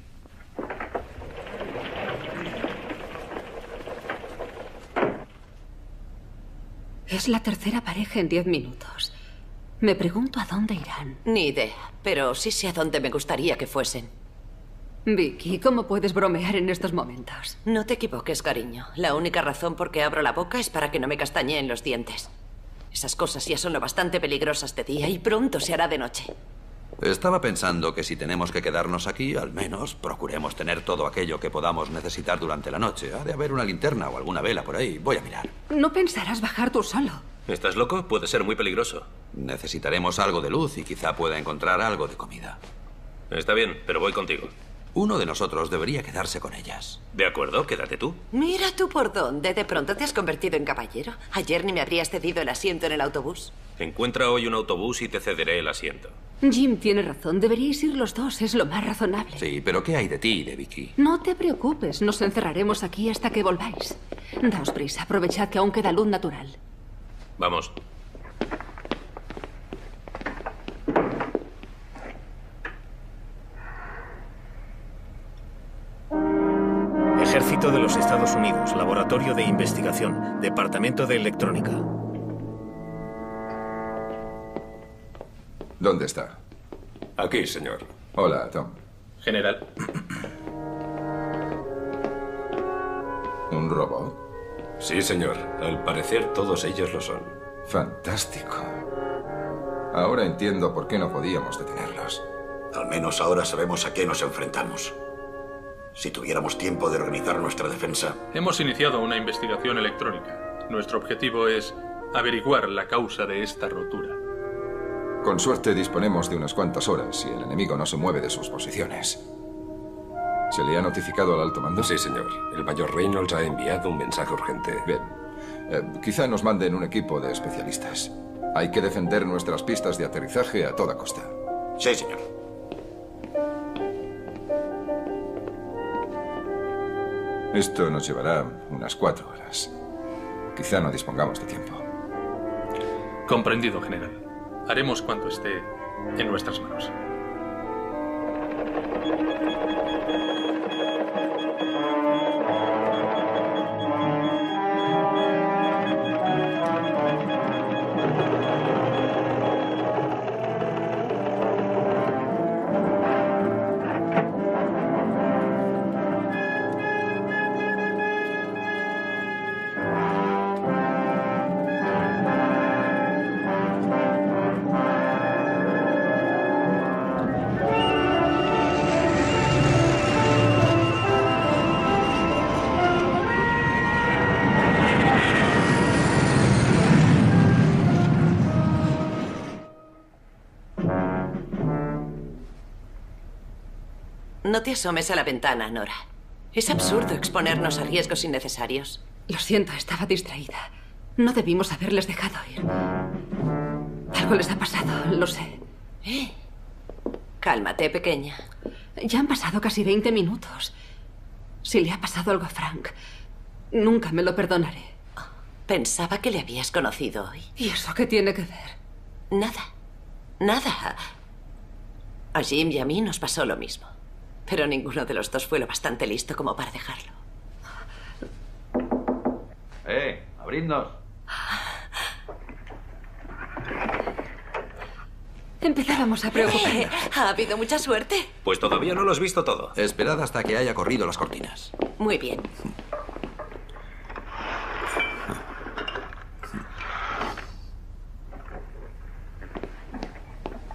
[SPEAKER 3] Es la tercera pareja en 10 minutos. Me pregunto a dónde irán.
[SPEAKER 4] Ni idea, pero sí sé a dónde me gustaría que fuesen.
[SPEAKER 3] Vicky, ¿cómo puedes bromear en estos momentos?
[SPEAKER 4] No te equivoques, cariño. La única razón por qué abro la boca es para que no me castañeen los dientes. Esas cosas ya son lo bastante peligrosas de día y pronto se hará de noche.
[SPEAKER 1] Estaba pensando que si tenemos que quedarnos aquí, al menos procuremos tener todo aquello que podamos necesitar durante la noche. Ha de haber una linterna o alguna vela por ahí. Voy a mirar.
[SPEAKER 3] No pensarás bajar tú solo.
[SPEAKER 5] ¿Estás loco? Puede ser muy peligroso.
[SPEAKER 1] Necesitaremos algo de luz y quizá pueda encontrar algo de comida.
[SPEAKER 5] Está bien, pero voy contigo.
[SPEAKER 1] Uno de nosotros debería quedarse con ellas.
[SPEAKER 5] De acuerdo, quédate tú.
[SPEAKER 4] Mira tú por dónde. De pronto te has convertido en caballero. Ayer ni me habrías cedido el asiento en el autobús.
[SPEAKER 5] Encuentra hoy un autobús y te cederé el asiento.
[SPEAKER 3] Jim tiene razón. Deberíais ir los dos. Es lo más razonable.
[SPEAKER 1] Sí, pero ¿qué hay de ti y de Vicky?
[SPEAKER 3] No te preocupes. Nos encerraremos aquí hasta que volváis. Daos prisa. Aprovechad que aún queda luz natural.
[SPEAKER 5] Vamos.
[SPEAKER 6] Ejército de los Estados Unidos, Laboratorio de Investigación, Departamento de Electrónica.
[SPEAKER 7] ¿Dónde está?
[SPEAKER 9] Aquí, señor.
[SPEAKER 7] Hola, Tom.
[SPEAKER 10] General.
[SPEAKER 7] ¿Un robot?
[SPEAKER 9] Sí, señor. Al parecer todos ellos lo son.
[SPEAKER 7] Fantástico. Ahora entiendo por qué no podíamos detenerlos.
[SPEAKER 8] Al menos ahora sabemos a qué nos enfrentamos. Si tuviéramos tiempo de organizar nuestra defensa...
[SPEAKER 10] Hemos iniciado una investigación electrónica. Nuestro objetivo es averiguar la causa de esta rotura.
[SPEAKER 7] Con suerte disponemos de unas cuantas horas si el enemigo no se mueve de sus posiciones. ¿Se le ha notificado al alto mando?
[SPEAKER 9] Sí, señor. El mayor Reynolds ha enviado un mensaje urgente.
[SPEAKER 7] Bien. Quizá nos manden un equipo de especialistas. Hay que defender nuestras pistas de aterrizaje a toda costa.
[SPEAKER 8] Sí, señor.
[SPEAKER 7] Esto nos llevará unas 4 horas. Quizá no dispongamos de tiempo.
[SPEAKER 10] Comprendido, general. Haremos cuanto esté en nuestras manos.
[SPEAKER 4] No te asomes a la ventana, Nora. Es absurdo exponernos a riesgos innecesarios.
[SPEAKER 3] Lo siento, estaba distraída. No debimos haberles dejado ir. Algo les ha pasado, lo sé.
[SPEAKER 4] Cálmate, pequeña.
[SPEAKER 3] Ya han pasado casi 20 minutos. Si le ha pasado algo a Frank, nunca me lo perdonaré.
[SPEAKER 4] Pensaba que le habías conocido hoy.
[SPEAKER 3] ¿Y eso qué tiene que ver?
[SPEAKER 4] Nada. Nada. A Jim y a mí nos pasó lo mismo. Pero ninguno de los dos fue lo bastante listo como para dejarlo.
[SPEAKER 1] ¡Abridnos!
[SPEAKER 3] Empezábamos a preocuparnos.
[SPEAKER 4] ¿Ha habido mucha suerte?
[SPEAKER 5] Pues todavía no lo has visto todo.
[SPEAKER 1] Esperad hasta que haya corrido las cortinas.
[SPEAKER 4] Muy bien.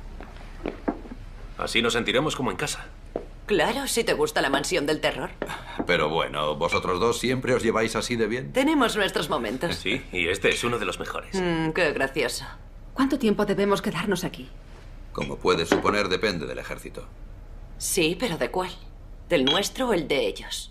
[SPEAKER 5] Así nos sentiremos como en casa.
[SPEAKER 4] Claro, si te gusta la mansión del terror.
[SPEAKER 1] Pero bueno, ¿vosotros dos siempre os lleváis así de bien?
[SPEAKER 4] Tenemos nuestros momentos.
[SPEAKER 5] Sí, y este es uno de los mejores.
[SPEAKER 4] Qué gracioso.
[SPEAKER 3] ¿Cuánto tiempo debemos quedarnos aquí?
[SPEAKER 1] Como puedes suponer, depende del ejército.
[SPEAKER 4] Sí, pero ¿de cuál? ¿Del nuestro o el de ellos?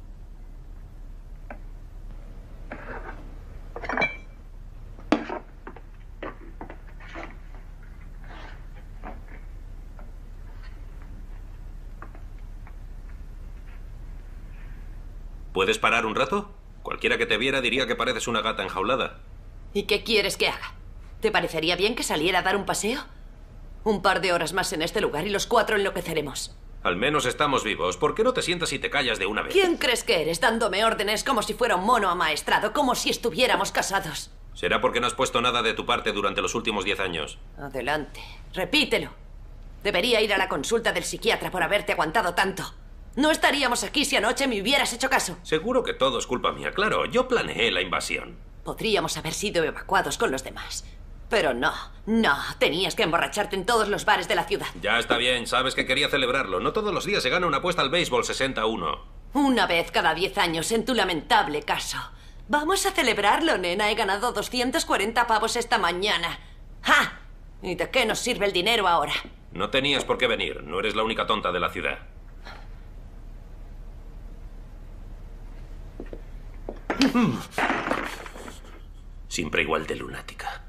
[SPEAKER 5] ¿Puedes parar un rato? Cualquiera que te viera diría que pareces una gata enjaulada.
[SPEAKER 4] ¿Y qué quieres que haga? ¿Te parecería bien que saliera a dar un paseo? Un par de horas más en este lugar y los 4 enloqueceremos.
[SPEAKER 5] Al menos estamos vivos. ¿Por qué no te sientas y te callas de una vez?
[SPEAKER 4] ¿Quién crees que eres dándome órdenes como si fuera un mono amaestrado, como si estuviéramos casados?
[SPEAKER 5] Será porque no has puesto nada de tu parte durante los últimos 10 años.
[SPEAKER 4] Adelante. Repítelo. Debería ir a la consulta del psiquiatra por haberte aguantado tanto. No estaríamos aquí si anoche me hubieras hecho caso.
[SPEAKER 5] Seguro que todo es culpa mía, claro. Yo planeé la invasión.
[SPEAKER 4] Podríamos haber sido evacuados con los demás. Pero no, tenías que emborracharte en todos los bares de la ciudad.
[SPEAKER 5] Ya está bien, sabes que quería celebrarlo. No todos los días se gana una apuesta al béisbol 60-1.
[SPEAKER 4] Una vez cada 10 años en tu lamentable caso. Vamos a celebrarlo, nena. He ganado 240 pavos esta mañana. ¡Ja! ¿Y de qué nos sirve el dinero ahora?
[SPEAKER 5] No tenías por qué venir. No eres la única tonta de la ciudad. Siempre igual de lunática.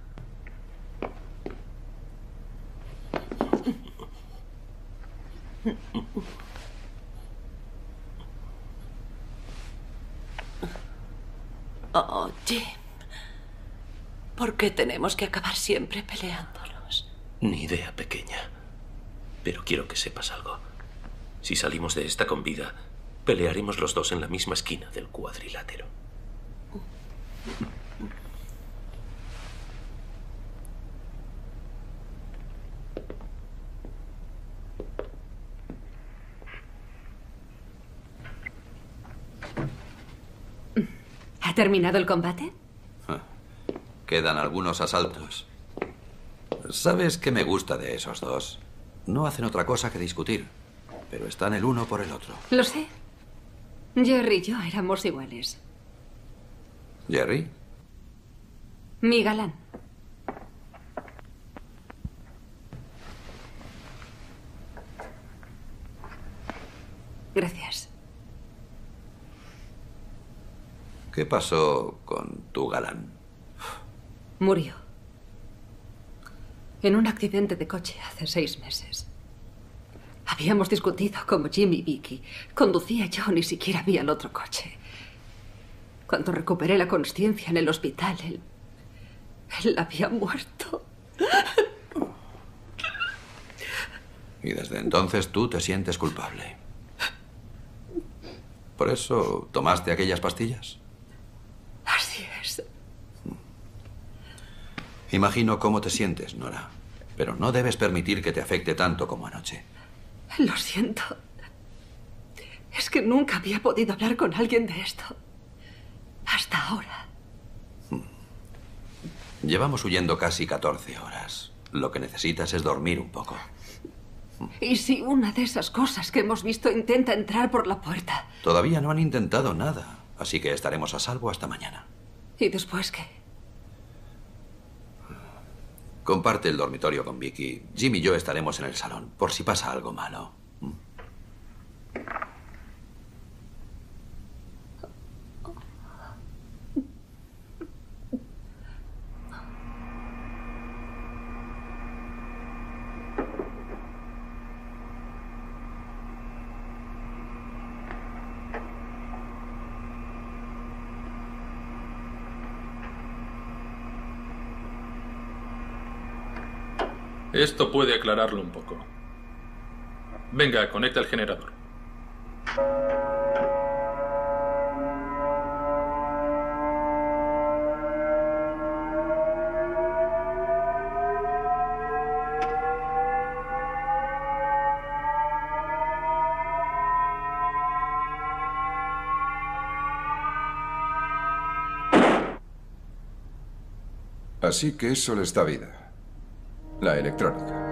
[SPEAKER 4] Oh, Jim. ¿Por qué tenemos que acabar siempre peleándonos?
[SPEAKER 5] Ni idea, pequeña. Pero quiero que sepas algo. Si salimos de esta con vida, pelearemos los dos en la misma esquina del cuadrilátero.
[SPEAKER 3] ¿Ha terminado el combate?
[SPEAKER 1] Quedan algunos asaltos. ¿Sabes qué me gusta de esos dos? No hacen otra cosa que discutir, pero están el uno por el otro.
[SPEAKER 3] Lo sé. Jerry y yo éramos iguales.
[SPEAKER 1] ¿Jerry?
[SPEAKER 3] Mi galán. Gracias.
[SPEAKER 1] ¿Qué pasó con tu galán?
[SPEAKER 3] Murió. En un accidente de coche hace 6 meses. Habíamos discutido como Jim y Vicky. Conducía yo, ni siquiera vi al otro coche. Cuando recuperé la consciencia en el hospital, él había muerto.
[SPEAKER 1] Y desde entonces tú te sientes culpable. ¿Por eso tomaste aquellas pastillas?
[SPEAKER 3] Así es.
[SPEAKER 1] Imagino cómo te sientes, Nora. Pero no debes permitir que te afecte tanto como anoche.
[SPEAKER 3] Lo siento. Es que nunca había podido hablar con alguien de esto. Hasta ahora.
[SPEAKER 1] Llevamos huyendo casi 14 horas. Lo que necesitas es dormir un poco.
[SPEAKER 3] ¿Y si una de esas cosas que hemos visto intenta entrar por la puerta?
[SPEAKER 1] Todavía no han intentado nada, así que estaremos a salvo hasta mañana.
[SPEAKER 3] ¿Y después qué?
[SPEAKER 1] Comparte el dormitorio con Vicky. Jim y yo estaremos en el salón, por si pasa algo malo.
[SPEAKER 10] Esto puede aclararlo un poco. Venga, conecta el generador.
[SPEAKER 7] Así que eso les da vida. La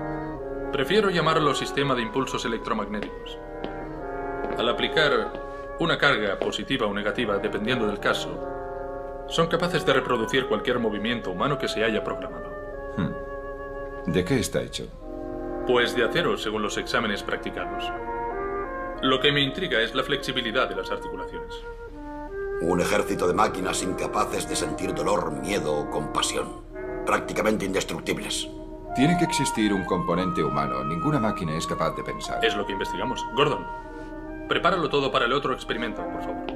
[SPEAKER 7] electrónica.
[SPEAKER 10] Prefiero llamarlo sistema de impulsos electromagnéticos. Al aplicar una carga positiva o negativa, dependiendo del caso, son capaces de reproducir cualquier movimiento humano que se haya programado.
[SPEAKER 7] ¿De qué está hecho?
[SPEAKER 10] Pues de acero, según los exámenes practicados. Lo que me intriga es la flexibilidad de las articulaciones.
[SPEAKER 8] Un ejército de máquinas incapaces de sentir dolor, miedo o compasión. Prácticamente indestructibles.
[SPEAKER 7] Tiene que existir un componente humano. Ninguna máquina es capaz de pensar.
[SPEAKER 10] Es lo que investigamos. Gordon, prepáralo todo para el otro experimento, por favor.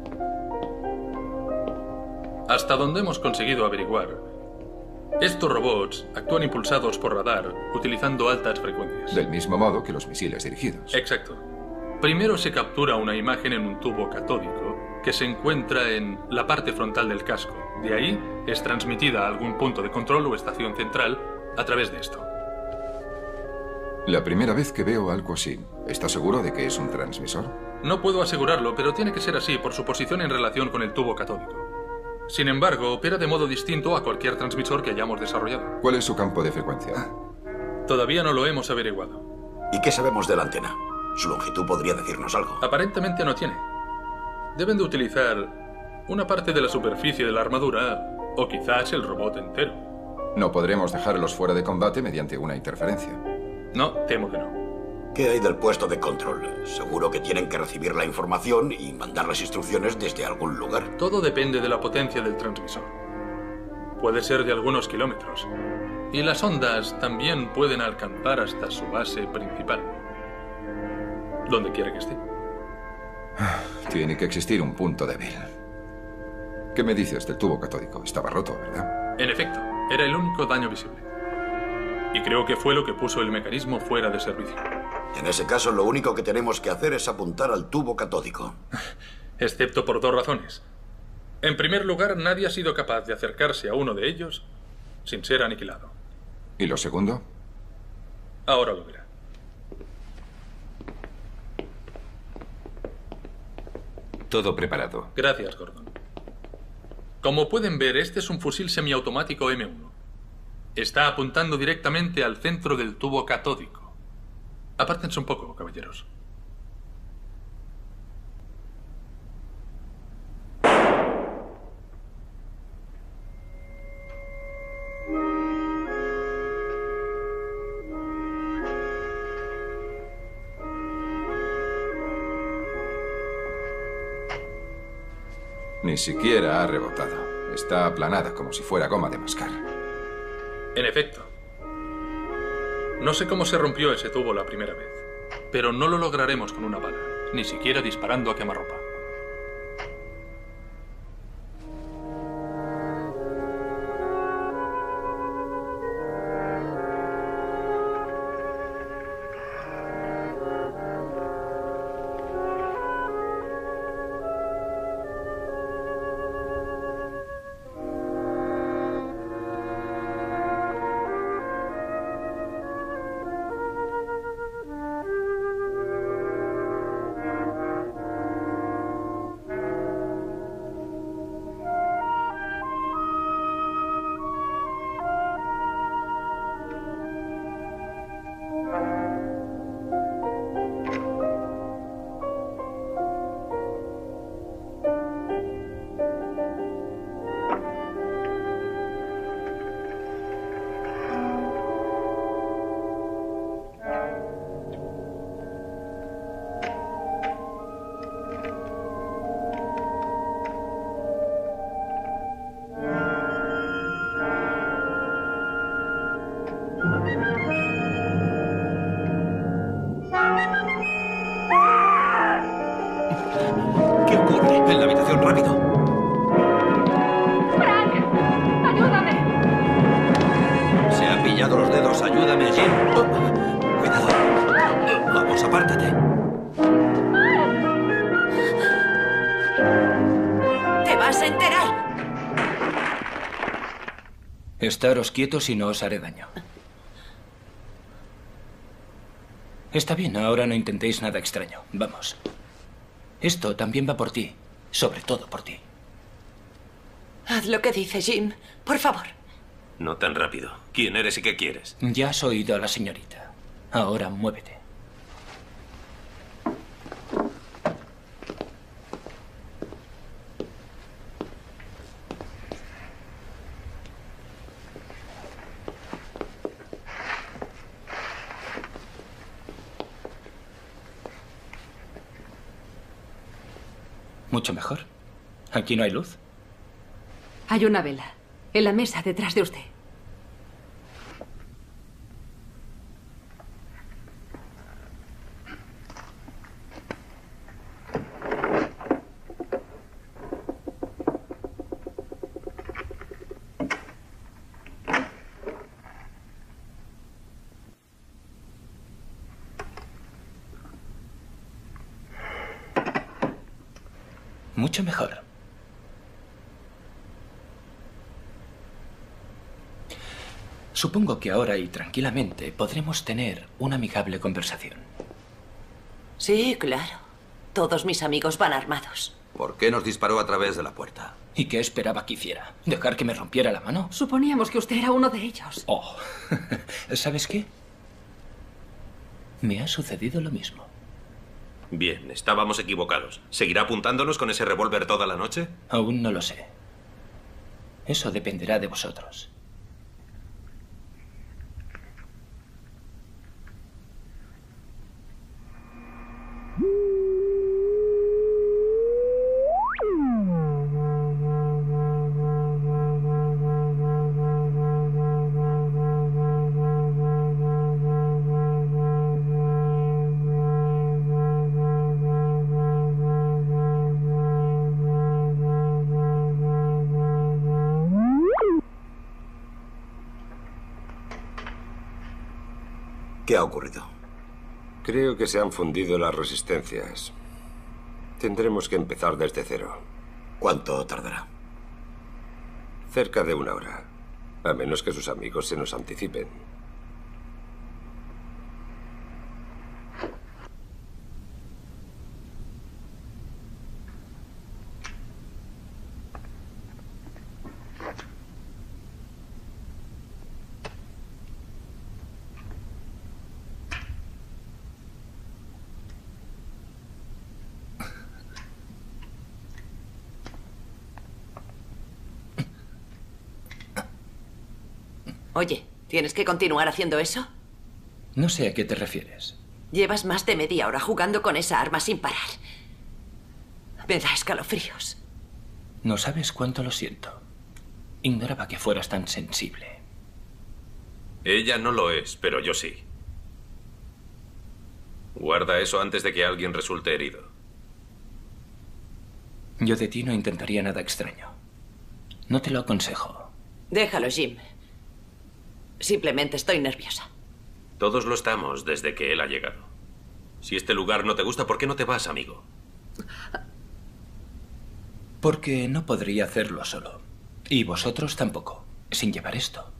[SPEAKER 10] Hasta donde hemos conseguido averiguar, estos robots actúan impulsados por radar, utilizando altas frecuencias.
[SPEAKER 7] Del mismo modo que los misiles dirigidos.
[SPEAKER 10] Exacto. Primero se captura una imagen en un tubo catódico que se encuentra en la parte frontal del casco. De ahí es transmitida a algún punto de control o estación central a través de esto.
[SPEAKER 7] La primera vez que veo algo así. ¿Está seguro de que es un transmisor?
[SPEAKER 10] No puedo asegurarlo, pero tiene que ser así por su posición en relación con el tubo catódico. Sin embargo, opera de modo distinto a cualquier transmisor que hayamos desarrollado.
[SPEAKER 7] ¿Cuál es su campo de frecuencia?
[SPEAKER 10] Todavía no lo hemos averiguado.
[SPEAKER 8] ¿Y qué sabemos de la antena? Su longitud podría decirnos algo.
[SPEAKER 10] Aparentemente no tiene. Deben de utilizar una parte de la superficie de la armadura o quizás el robot entero.
[SPEAKER 7] No podremos dejarlos fuera de combate mediante una interferencia.
[SPEAKER 10] No, temo que no.
[SPEAKER 8] ¿Qué hay del puesto de control? Seguro que tienen que recibir la información y mandar las instrucciones desde algún lugar.
[SPEAKER 10] Todo depende de la potencia del transmisor. Puede ser de algunos kilómetros. Y las ondas también pueden alcanzar hasta su base principal. Donde quiera que esté.
[SPEAKER 7] Tiene que existir un punto débil. ¿Qué me dices del tubo catódico? Estaba roto, ¿verdad?
[SPEAKER 10] En efecto, era el único daño visible. Y creo que fue lo que puso el mecanismo fuera de servicio.
[SPEAKER 8] En ese caso, lo único que tenemos que hacer es apuntar al tubo catódico.
[SPEAKER 10] Excepto por dos razones. En primer lugar, nadie ha sido capaz de acercarse a uno de ellos sin ser aniquilado.
[SPEAKER 7] ¿Y lo segundo?
[SPEAKER 10] Ahora lo verá.
[SPEAKER 9] Todo preparado.
[SPEAKER 10] Gracias, Gordon. Como pueden ver, este es un fusil semiautomático M1. Está apuntando directamente al centro del tubo catódico. Apártense un poco, caballeros.
[SPEAKER 7] Ni siquiera ha rebotado. Está aplanada como si fuera goma de mascar.
[SPEAKER 10] En efecto. No sé cómo se rompió ese tubo la primera vez, pero no lo lograremos con una bala, ni siquiera disparando a quemarropa.
[SPEAKER 1] ¿Qué ocurre? En la habitación, rápido.
[SPEAKER 2] ¡Frank! ¡Ayúdame!
[SPEAKER 1] Se ha pillado los dedos. Ayúdame, Jim. Cuidado. Vamos, apártate.
[SPEAKER 4] ¡Te vas a enterar!
[SPEAKER 11] Estaros quietos y no os haré daño. Está bien, ahora no intentéis nada extraño. Vamos. Esto también va por ti. Sobre todo por ti.
[SPEAKER 4] Haz lo que dice Jim, por favor.
[SPEAKER 5] No tan rápido. ¿Quién eres y qué quieres?
[SPEAKER 11] Ya has oído a la señorita. Ahora muévete. Mucho mejor. ¿Aquí no hay luz?
[SPEAKER 3] Hay una vela. En la mesa detrás de usted.
[SPEAKER 11] Mucho mejor. Supongo que ahora y tranquilamente podremos tener una amigable conversación.
[SPEAKER 4] Sí, claro. Todos mis amigos van armados.
[SPEAKER 1] ¿Por qué nos disparó a través de la puerta?
[SPEAKER 11] ¿Y qué esperaba que hiciera? ¿Dejar que me rompiera la mano?
[SPEAKER 3] Suponíamos que usted era uno de ellos.
[SPEAKER 11] Oh, ¿sabes qué? Me ha sucedido lo mismo.
[SPEAKER 5] Bien, estábamos equivocados. ¿Seguirá apuntándonos con ese revólver toda la noche?
[SPEAKER 11] Aún no lo sé. Eso dependerá de vosotros.
[SPEAKER 8] ¿Qué ha ocurrido?
[SPEAKER 9] Creo que se han fundido las resistencias. Tendremos que empezar desde cero.
[SPEAKER 8] ¿Cuánto tardará?
[SPEAKER 9] Cerca de 1 hora. A menos que sus amigos se nos anticipen.
[SPEAKER 4] Oye, ¿tienes que continuar haciendo eso?
[SPEAKER 11] No sé a qué te refieres.
[SPEAKER 4] Llevas más de media hora jugando con esa arma sin parar. Me da escalofríos.
[SPEAKER 11] No sabes cuánto lo siento. Ignoraba que fueras tan sensible.
[SPEAKER 5] Ella no lo es, pero yo sí. Guarda eso antes de que alguien resulte herido.
[SPEAKER 11] Yo de ti no intentaría nada extraño. No te lo aconsejo.
[SPEAKER 4] Déjalo, Jim. Simplemente estoy nerviosa.
[SPEAKER 5] Todos lo estamos desde que él ha llegado. Si este lugar no te gusta, ¿por qué no te vas, amigo?
[SPEAKER 11] Porque no podría hacerlo solo. Y vosotros tampoco, sin llevar esto.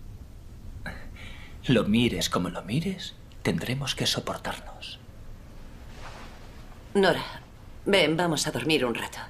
[SPEAKER 11] Lo mires como lo mires, tendremos que soportarnos.
[SPEAKER 4] Nora, ven, vamos a dormir un rato.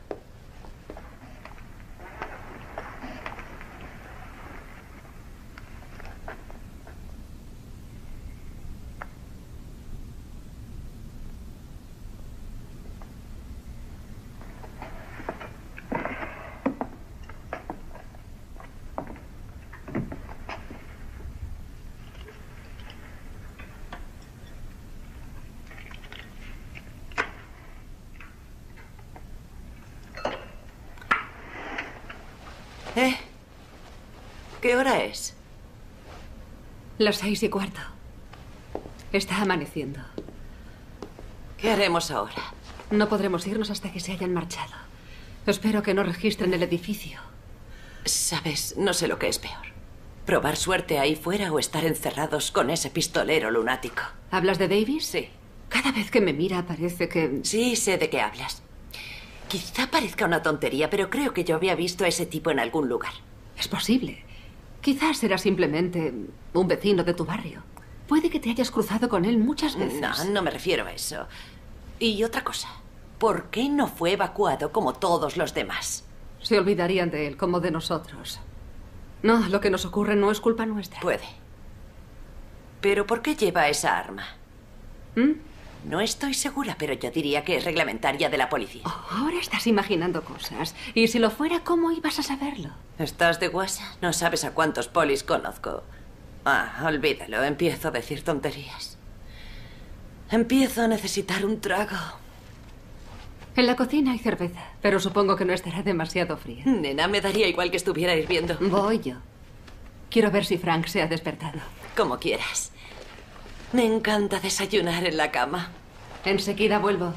[SPEAKER 4] ¿Qué hora es?
[SPEAKER 3] Las 6:15. Está amaneciendo.
[SPEAKER 4] ¿Qué haremos ahora?
[SPEAKER 3] No podremos irnos hasta que se hayan marchado. Espero que no registren el edificio.
[SPEAKER 4] Sabes, no sé lo que es peor. ¿Probar suerte ahí fuera o estar encerrados con ese pistolero lunático?
[SPEAKER 3] ¿Hablas de Davis?
[SPEAKER 4] Sí.
[SPEAKER 3] Cada vez que me mira parece que...
[SPEAKER 4] Sí, sé de qué hablas. Quizá parezca una tontería, pero creo que yo había visto a ese tipo en algún lugar.
[SPEAKER 3] Es posible. Quizás era simplemente un vecino de tu barrio. Puede que te hayas cruzado con él muchas veces.
[SPEAKER 4] No, no me refiero a eso. Y otra cosa. ¿Por qué no fue evacuado como todos los demás?
[SPEAKER 3] Se olvidarían de él como de nosotros. No, lo que nos ocurre no es culpa nuestra.
[SPEAKER 4] Puede. ¿Pero por qué lleva esa arma? No estoy segura, pero yo diría que es reglamentaria de la policía.
[SPEAKER 3] Oh, ahora estás imaginando cosas. Y si lo fuera, ¿cómo ibas a saberlo?
[SPEAKER 4] ¿Estás de guasa? No sabes a cuántos polis conozco. Ah, olvídalo. Empiezo a decir tonterías. Empiezo a necesitar un trago.
[SPEAKER 3] En la cocina hay cerveza, pero supongo que no estará demasiado fría.
[SPEAKER 4] Nena, me daría igual que estuviera hirviendo.
[SPEAKER 3] Voy yo. Quiero ver si Frank se ha despertado.
[SPEAKER 4] Como quieras. Me encanta desayunar en la cama.
[SPEAKER 3] Enseguida vuelvo.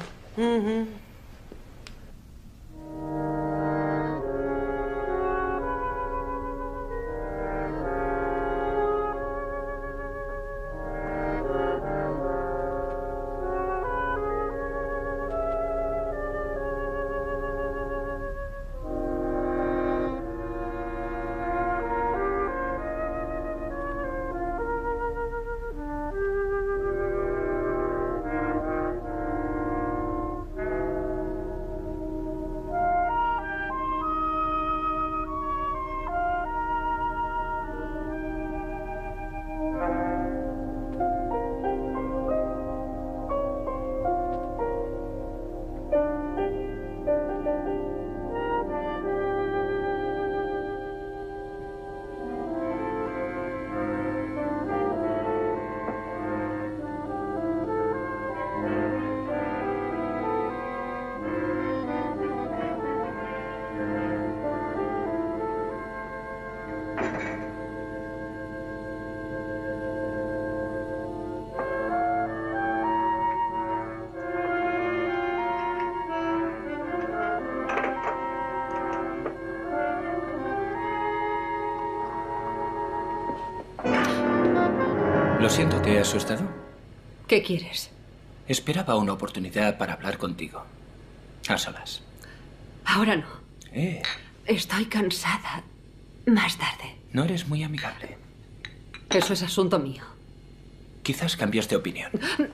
[SPEAKER 11] Lo siento, ¿te he asustado?
[SPEAKER 3] ¿Qué quieres?
[SPEAKER 11] Esperaba una oportunidad para hablar contigo. A solas.
[SPEAKER 3] Ahora no. Estoy cansada. Más tarde.
[SPEAKER 11] No eres muy amigable.
[SPEAKER 3] Eso es asunto mío.
[SPEAKER 11] Quizás cambias de opinión.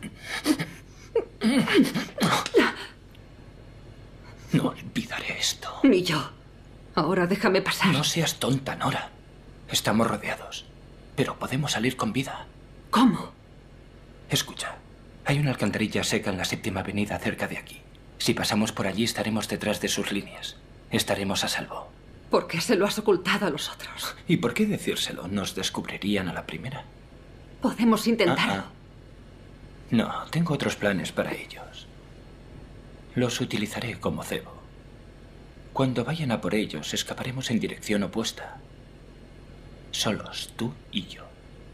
[SPEAKER 11] No olvidaré esto.
[SPEAKER 3] Ni yo. Ahora déjame pasar.
[SPEAKER 11] No seas tonta, Nora. Estamos rodeados. Pero podemos salir con vida.
[SPEAKER 3] ¿Cómo?
[SPEAKER 11] Escucha. Hay una alcantarilla seca en la 7ª avenida cerca de aquí. Si pasamos por allí estaremos detrás de sus líneas. Estaremos a salvo.
[SPEAKER 3] ¿Por qué se lo has ocultado a los otros?
[SPEAKER 11] ¿Y por qué decírselo? ¿Nos descubrirían a la primera?
[SPEAKER 3] Podemos intentarlo.
[SPEAKER 11] No, tengo otros planes para ellos. Los utilizaré como cebo. Cuando vayan a por ellos, escaparemos en dirección opuesta. Solos, tú y yo.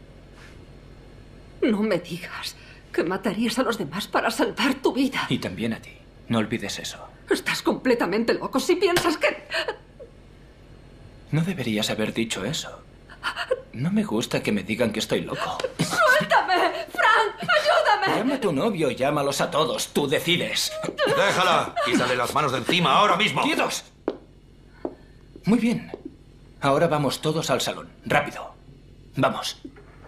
[SPEAKER 3] No me digas que matarías a los demás para salvar tu vida.
[SPEAKER 11] Y también a ti. No olvides eso.
[SPEAKER 3] Estás completamente loco si piensas que...
[SPEAKER 11] No deberías haber dicho eso. No me gusta que me digan que estoy loco.
[SPEAKER 3] ¡Suéltame! ¡Frank! ¡Ayúdame!
[SPEAKER 11] Llama a tu novio y llámalos a todos. Tú decides.
[SPEAKER 1] ¡Déjala! ¡Quítale las manos de encima ahora mismo!
[SPEAKER 11] ¡Quietos! Muy bien. Ahora vamos todos al salón. Rápido. Vamos.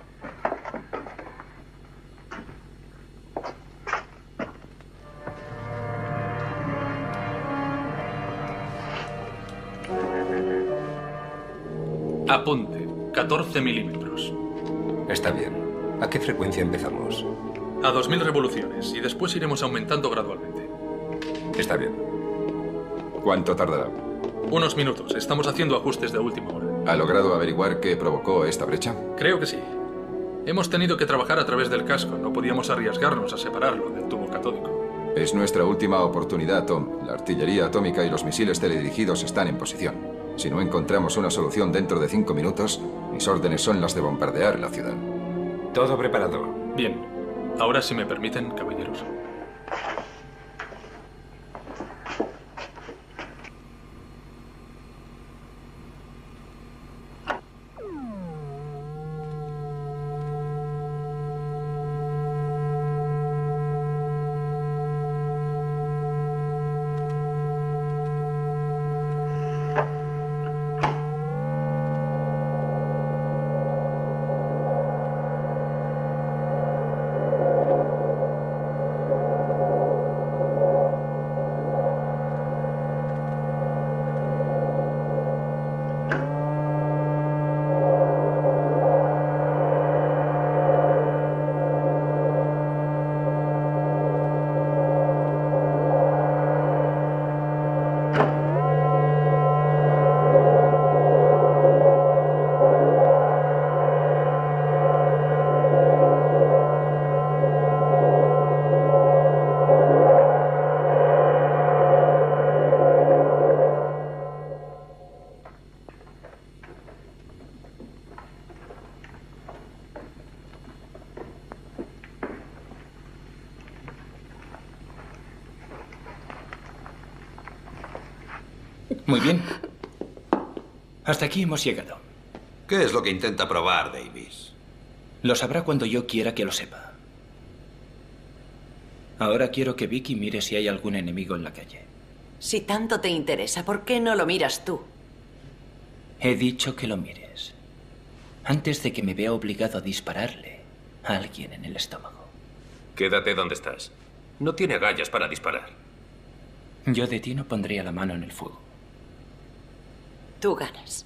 [SPEAKER 10] Apunte. 14 milímetros.
[SPEAKER 9] Está bien. ¿A qué frecuencia empezamos?
[SPEAKER 10] A 2000 revoluciones y después iremos aumentando gradualmente.
[SPEAKER 9] Está bien.
[SPEAKER 7] ¿Cuánto tardará?
[SPEAKER 10] Unos minutos. Estamos haciendo ajustes de última hora.
[SPEAKER 7] ¿Ha logrado averiguar qué provocó esta brecha?
[SPEAKER 10] Creo que sí. Hemos tenido que trabajar a través del casco. No podíamos arriesgarnos a separarlo del tubo catódico.
[SPEAKER 7] Es nuestra última oportunidad, Tom. La artillería atómica y los misiles teledirigidos están en posición. Si no encontramos una solución dentro de 5 minutos, mis órdenes son las de bombardear la ciudad.
[SPEAKER 9] Todo preparado.
[SPEAKER 10] Bien. Ahora, si me permiten, caballeros.
[SPEAKER 11] Muy bien. Hasta aquí hemos llegado.
[SPEAKER 1] ¿Qué es lo que intenta probar, Davis?
[SPEAKER 11] Lo sabrá cuando yo quiera que lo sepa. Ahora quiero que Vicky mire si hay algún enemigo en la calle.
[SPEAKER 4] Si tanto te interesa, ¿por qué no lo miras tú?
[SPEAKER 11] He dicho que lo mires. Antes de que me vea obligado a dispararle a alguien en el estómago.
[SPEAKER 5] Quédate donde estás. No tiene agallas para disparar.
[SPEAKER 11] Yo de ti no pondría la mano en el fuego.
[SPEAKER 4] Tú ganas.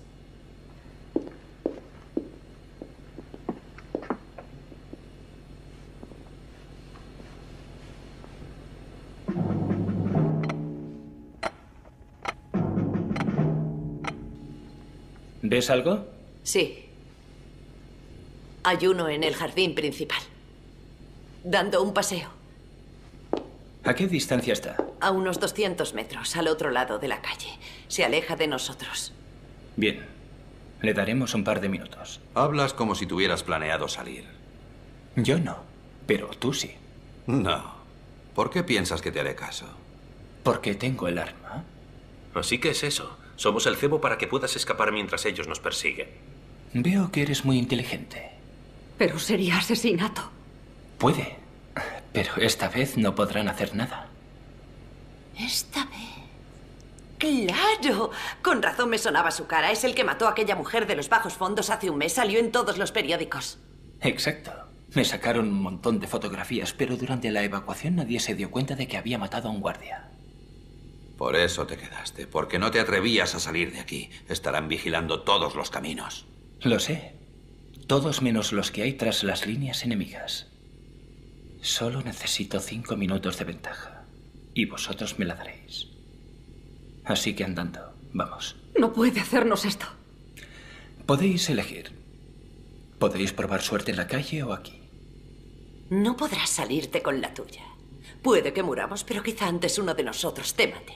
[SPEAKER 11] ¿Ves algo?
[SPEAKER 4] Sí. Hay uno en el jardín principal. Dando un paseo.
[SPEAKER 11] ¿A qué distancia está?
[SPEAKER 4] A unos 200 metros, al otro lado de la calle. Se aleja de nosotros.
[SPEAKER 11] Bien. Le daremos un par de minutos.
[SPEAKER 1] Hablas como si tuvieras planeado salir.
[SPEAKER 11] Yo no, pero tú sí.
[SPEAKER 1] No. ¿Por qué piensas que te haré caso?
[SPEAKER 11] Porque tengo el arma.
[SPEAKER 5] Así que es eso. Somos el cebo para que puedas escapar mientras ellos nos persiguen.
[SPEAKER 11] Veo que eres muy inteligente.
[SPEAKER 3] Pero sería asesinato.
[SPEAKER 11] Puede, pero esta vez no podrán hacer nada.
[SPEAKER 4] ¿Esta vez? ¡Claro! Con razón me sonaba su cara. Es el que mató a aquella mujer de los bajos fondos hace un mes. Salió en todos los periódicos.
[SPEAKER 11] Exacto. Me sacaron un montón de fotografías, pero durante la evacuación nadie se dio cuenta de que había matado a un guardia.
[SPEAKER 1] Por eso te quedaste, porque no te atrevías a salir de aquí. Estarán vigilando todos los caminos.
[SPEAKER 11] Lo sé. Todos menos los que hay tras las líneas enemigas. Solo necesito 5 minutos de ventaja. Y vosotros me la daréis. Así que andando, vamos.
[SPEAKER 3] No puede hacernos esto.
[SPEAKER 11] Podéis elegir. Podéis probar suerte en la calle o aquí.
[SPEAKER 4] No podrás salirte con la tuya. Puede que muramos, pero quizá antes uno de nosotros te mate.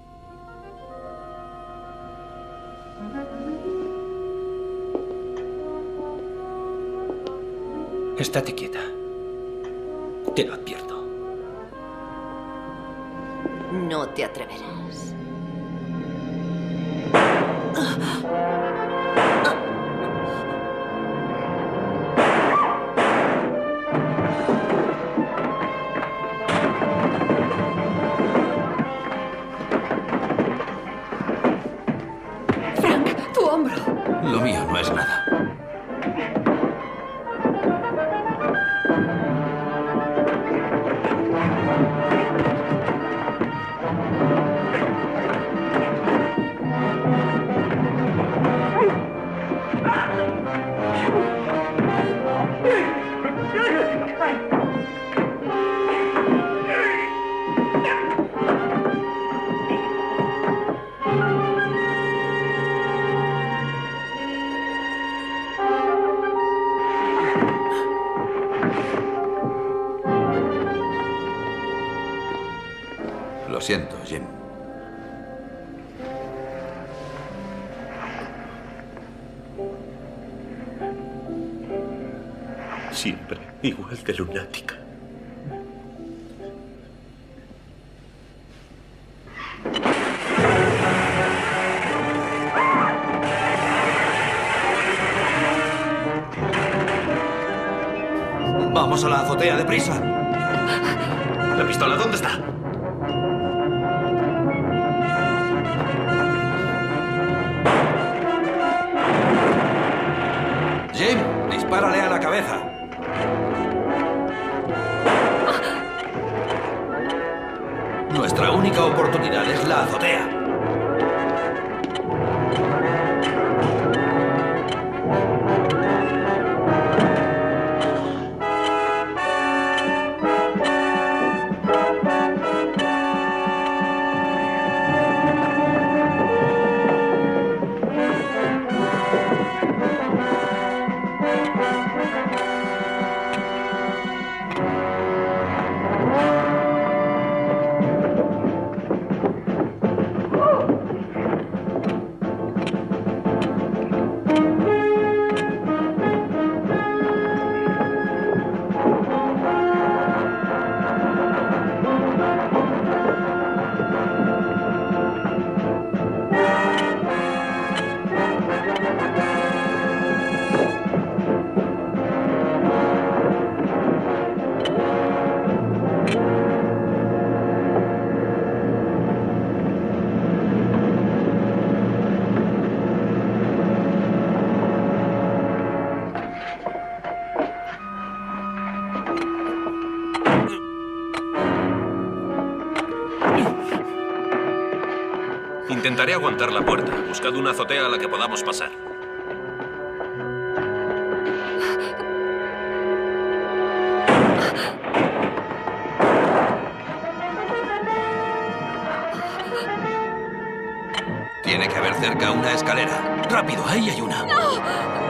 [SPEAKER 11] Estate quieta. Te lo advierto.
[SPEAKER 4] No te atreverás.
[SPEAKER 3] Frank, tu hombro.
[SPEAKER 1] Lo mío no es nada. Lo siento, Jim.
[SPEAKER 5] Siempre igual de lunática.
[SPEAKER 1] Vamos a la azotea, deprisa.
[SPEAKER 5] ¿La pistola dónde está?
[SPEAKER 1] Jim, dispárale a la cabeza. Nuestra única oportunidad es la azotea.
[SPEAKER 5] Intentaré aguantar la puerta. Buscad una azotea a la que podamos pasar.
[SPEAKER 1] Tiene que haber cerca una escalera. ¡Rápido! Ahí hay una.
[SPEAKER 2] ¡No!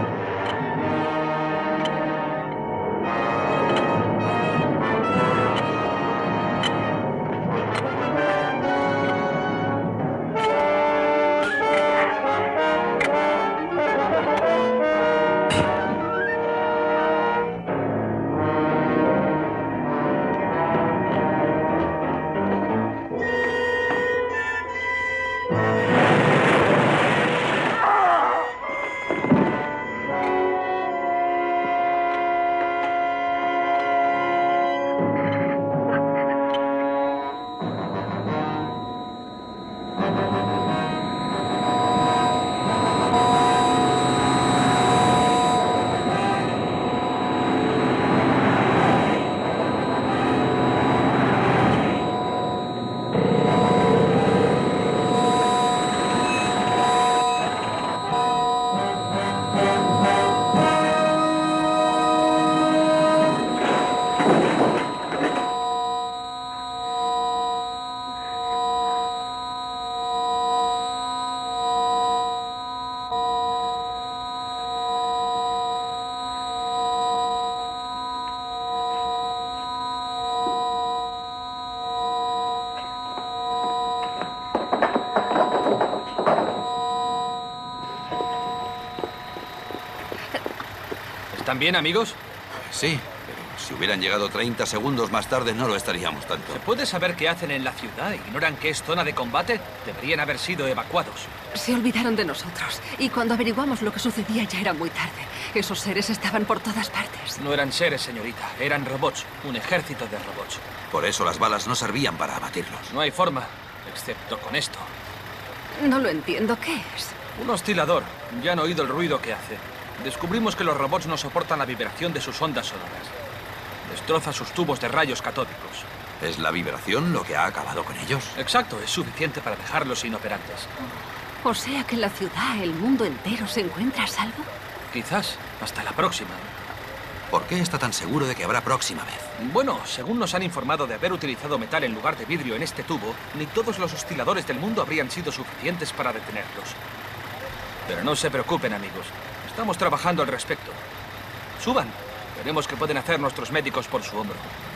[SPEAKER 12] ¿Están bien, amigos?
[SPEAKER 1] Sí, pero si hubieran llegado 30 segundos más tarde no lo estaríamos tanto.
[SPEAKER 12] ¿Se puede saber qué hacen en la ciudad? ¿Ignoran que es zona de combate? Deberían haber sido evacuados.
[SPEAKER 3] Se olvidaron de nosotros. Y cuando averiguamos lo que sucedía ya era muy tarde. Esos seres estaban por todas partes.
[SPEAKER 12] No eran seres, señorita. Eran robots. Un ejército de robots.
[SPEAKER 1] Por eso las balas no servían para abatirlos.
[SPEAKER 12] No hay forma, excepto con esto.
[SPEAKER 3] No lo entiendo. ¿Qué es?
[SPEAKER 12] Un oscilador. Ya han oído el ruido que hace. Descubrimos que los robots no soportan la vibración de sus ondas sonoras. Destroza sus tubos de rayos catódicos.
[SPEAKER 1] ¿Es la vibración lo que ha acabado con ellos?
[SPEAKER 12] Exacto, es suficiente para dejarlos inoperantes.
[SPEAKER 3] O sea que la ciudad, el mundo entero, se encuentra a salvo.
[SPEAKER 12] Quizás. Hasta la próxima.
[SPEAKER 1] ¿Por qué está tan seguro de que habrá próxima vez?
[SPEAKER 12] Bueno, según nos han informado de haber utilizado metal en lugar de vidrio en este tubo, ni todos los osciladores del mundo habrían sido suficientes para detenerlos. Pero no se preocupen, amigos. Estamos trabajando al respecto. Suban. Veremos qué pueden hacer nuestros médicos por su hombro.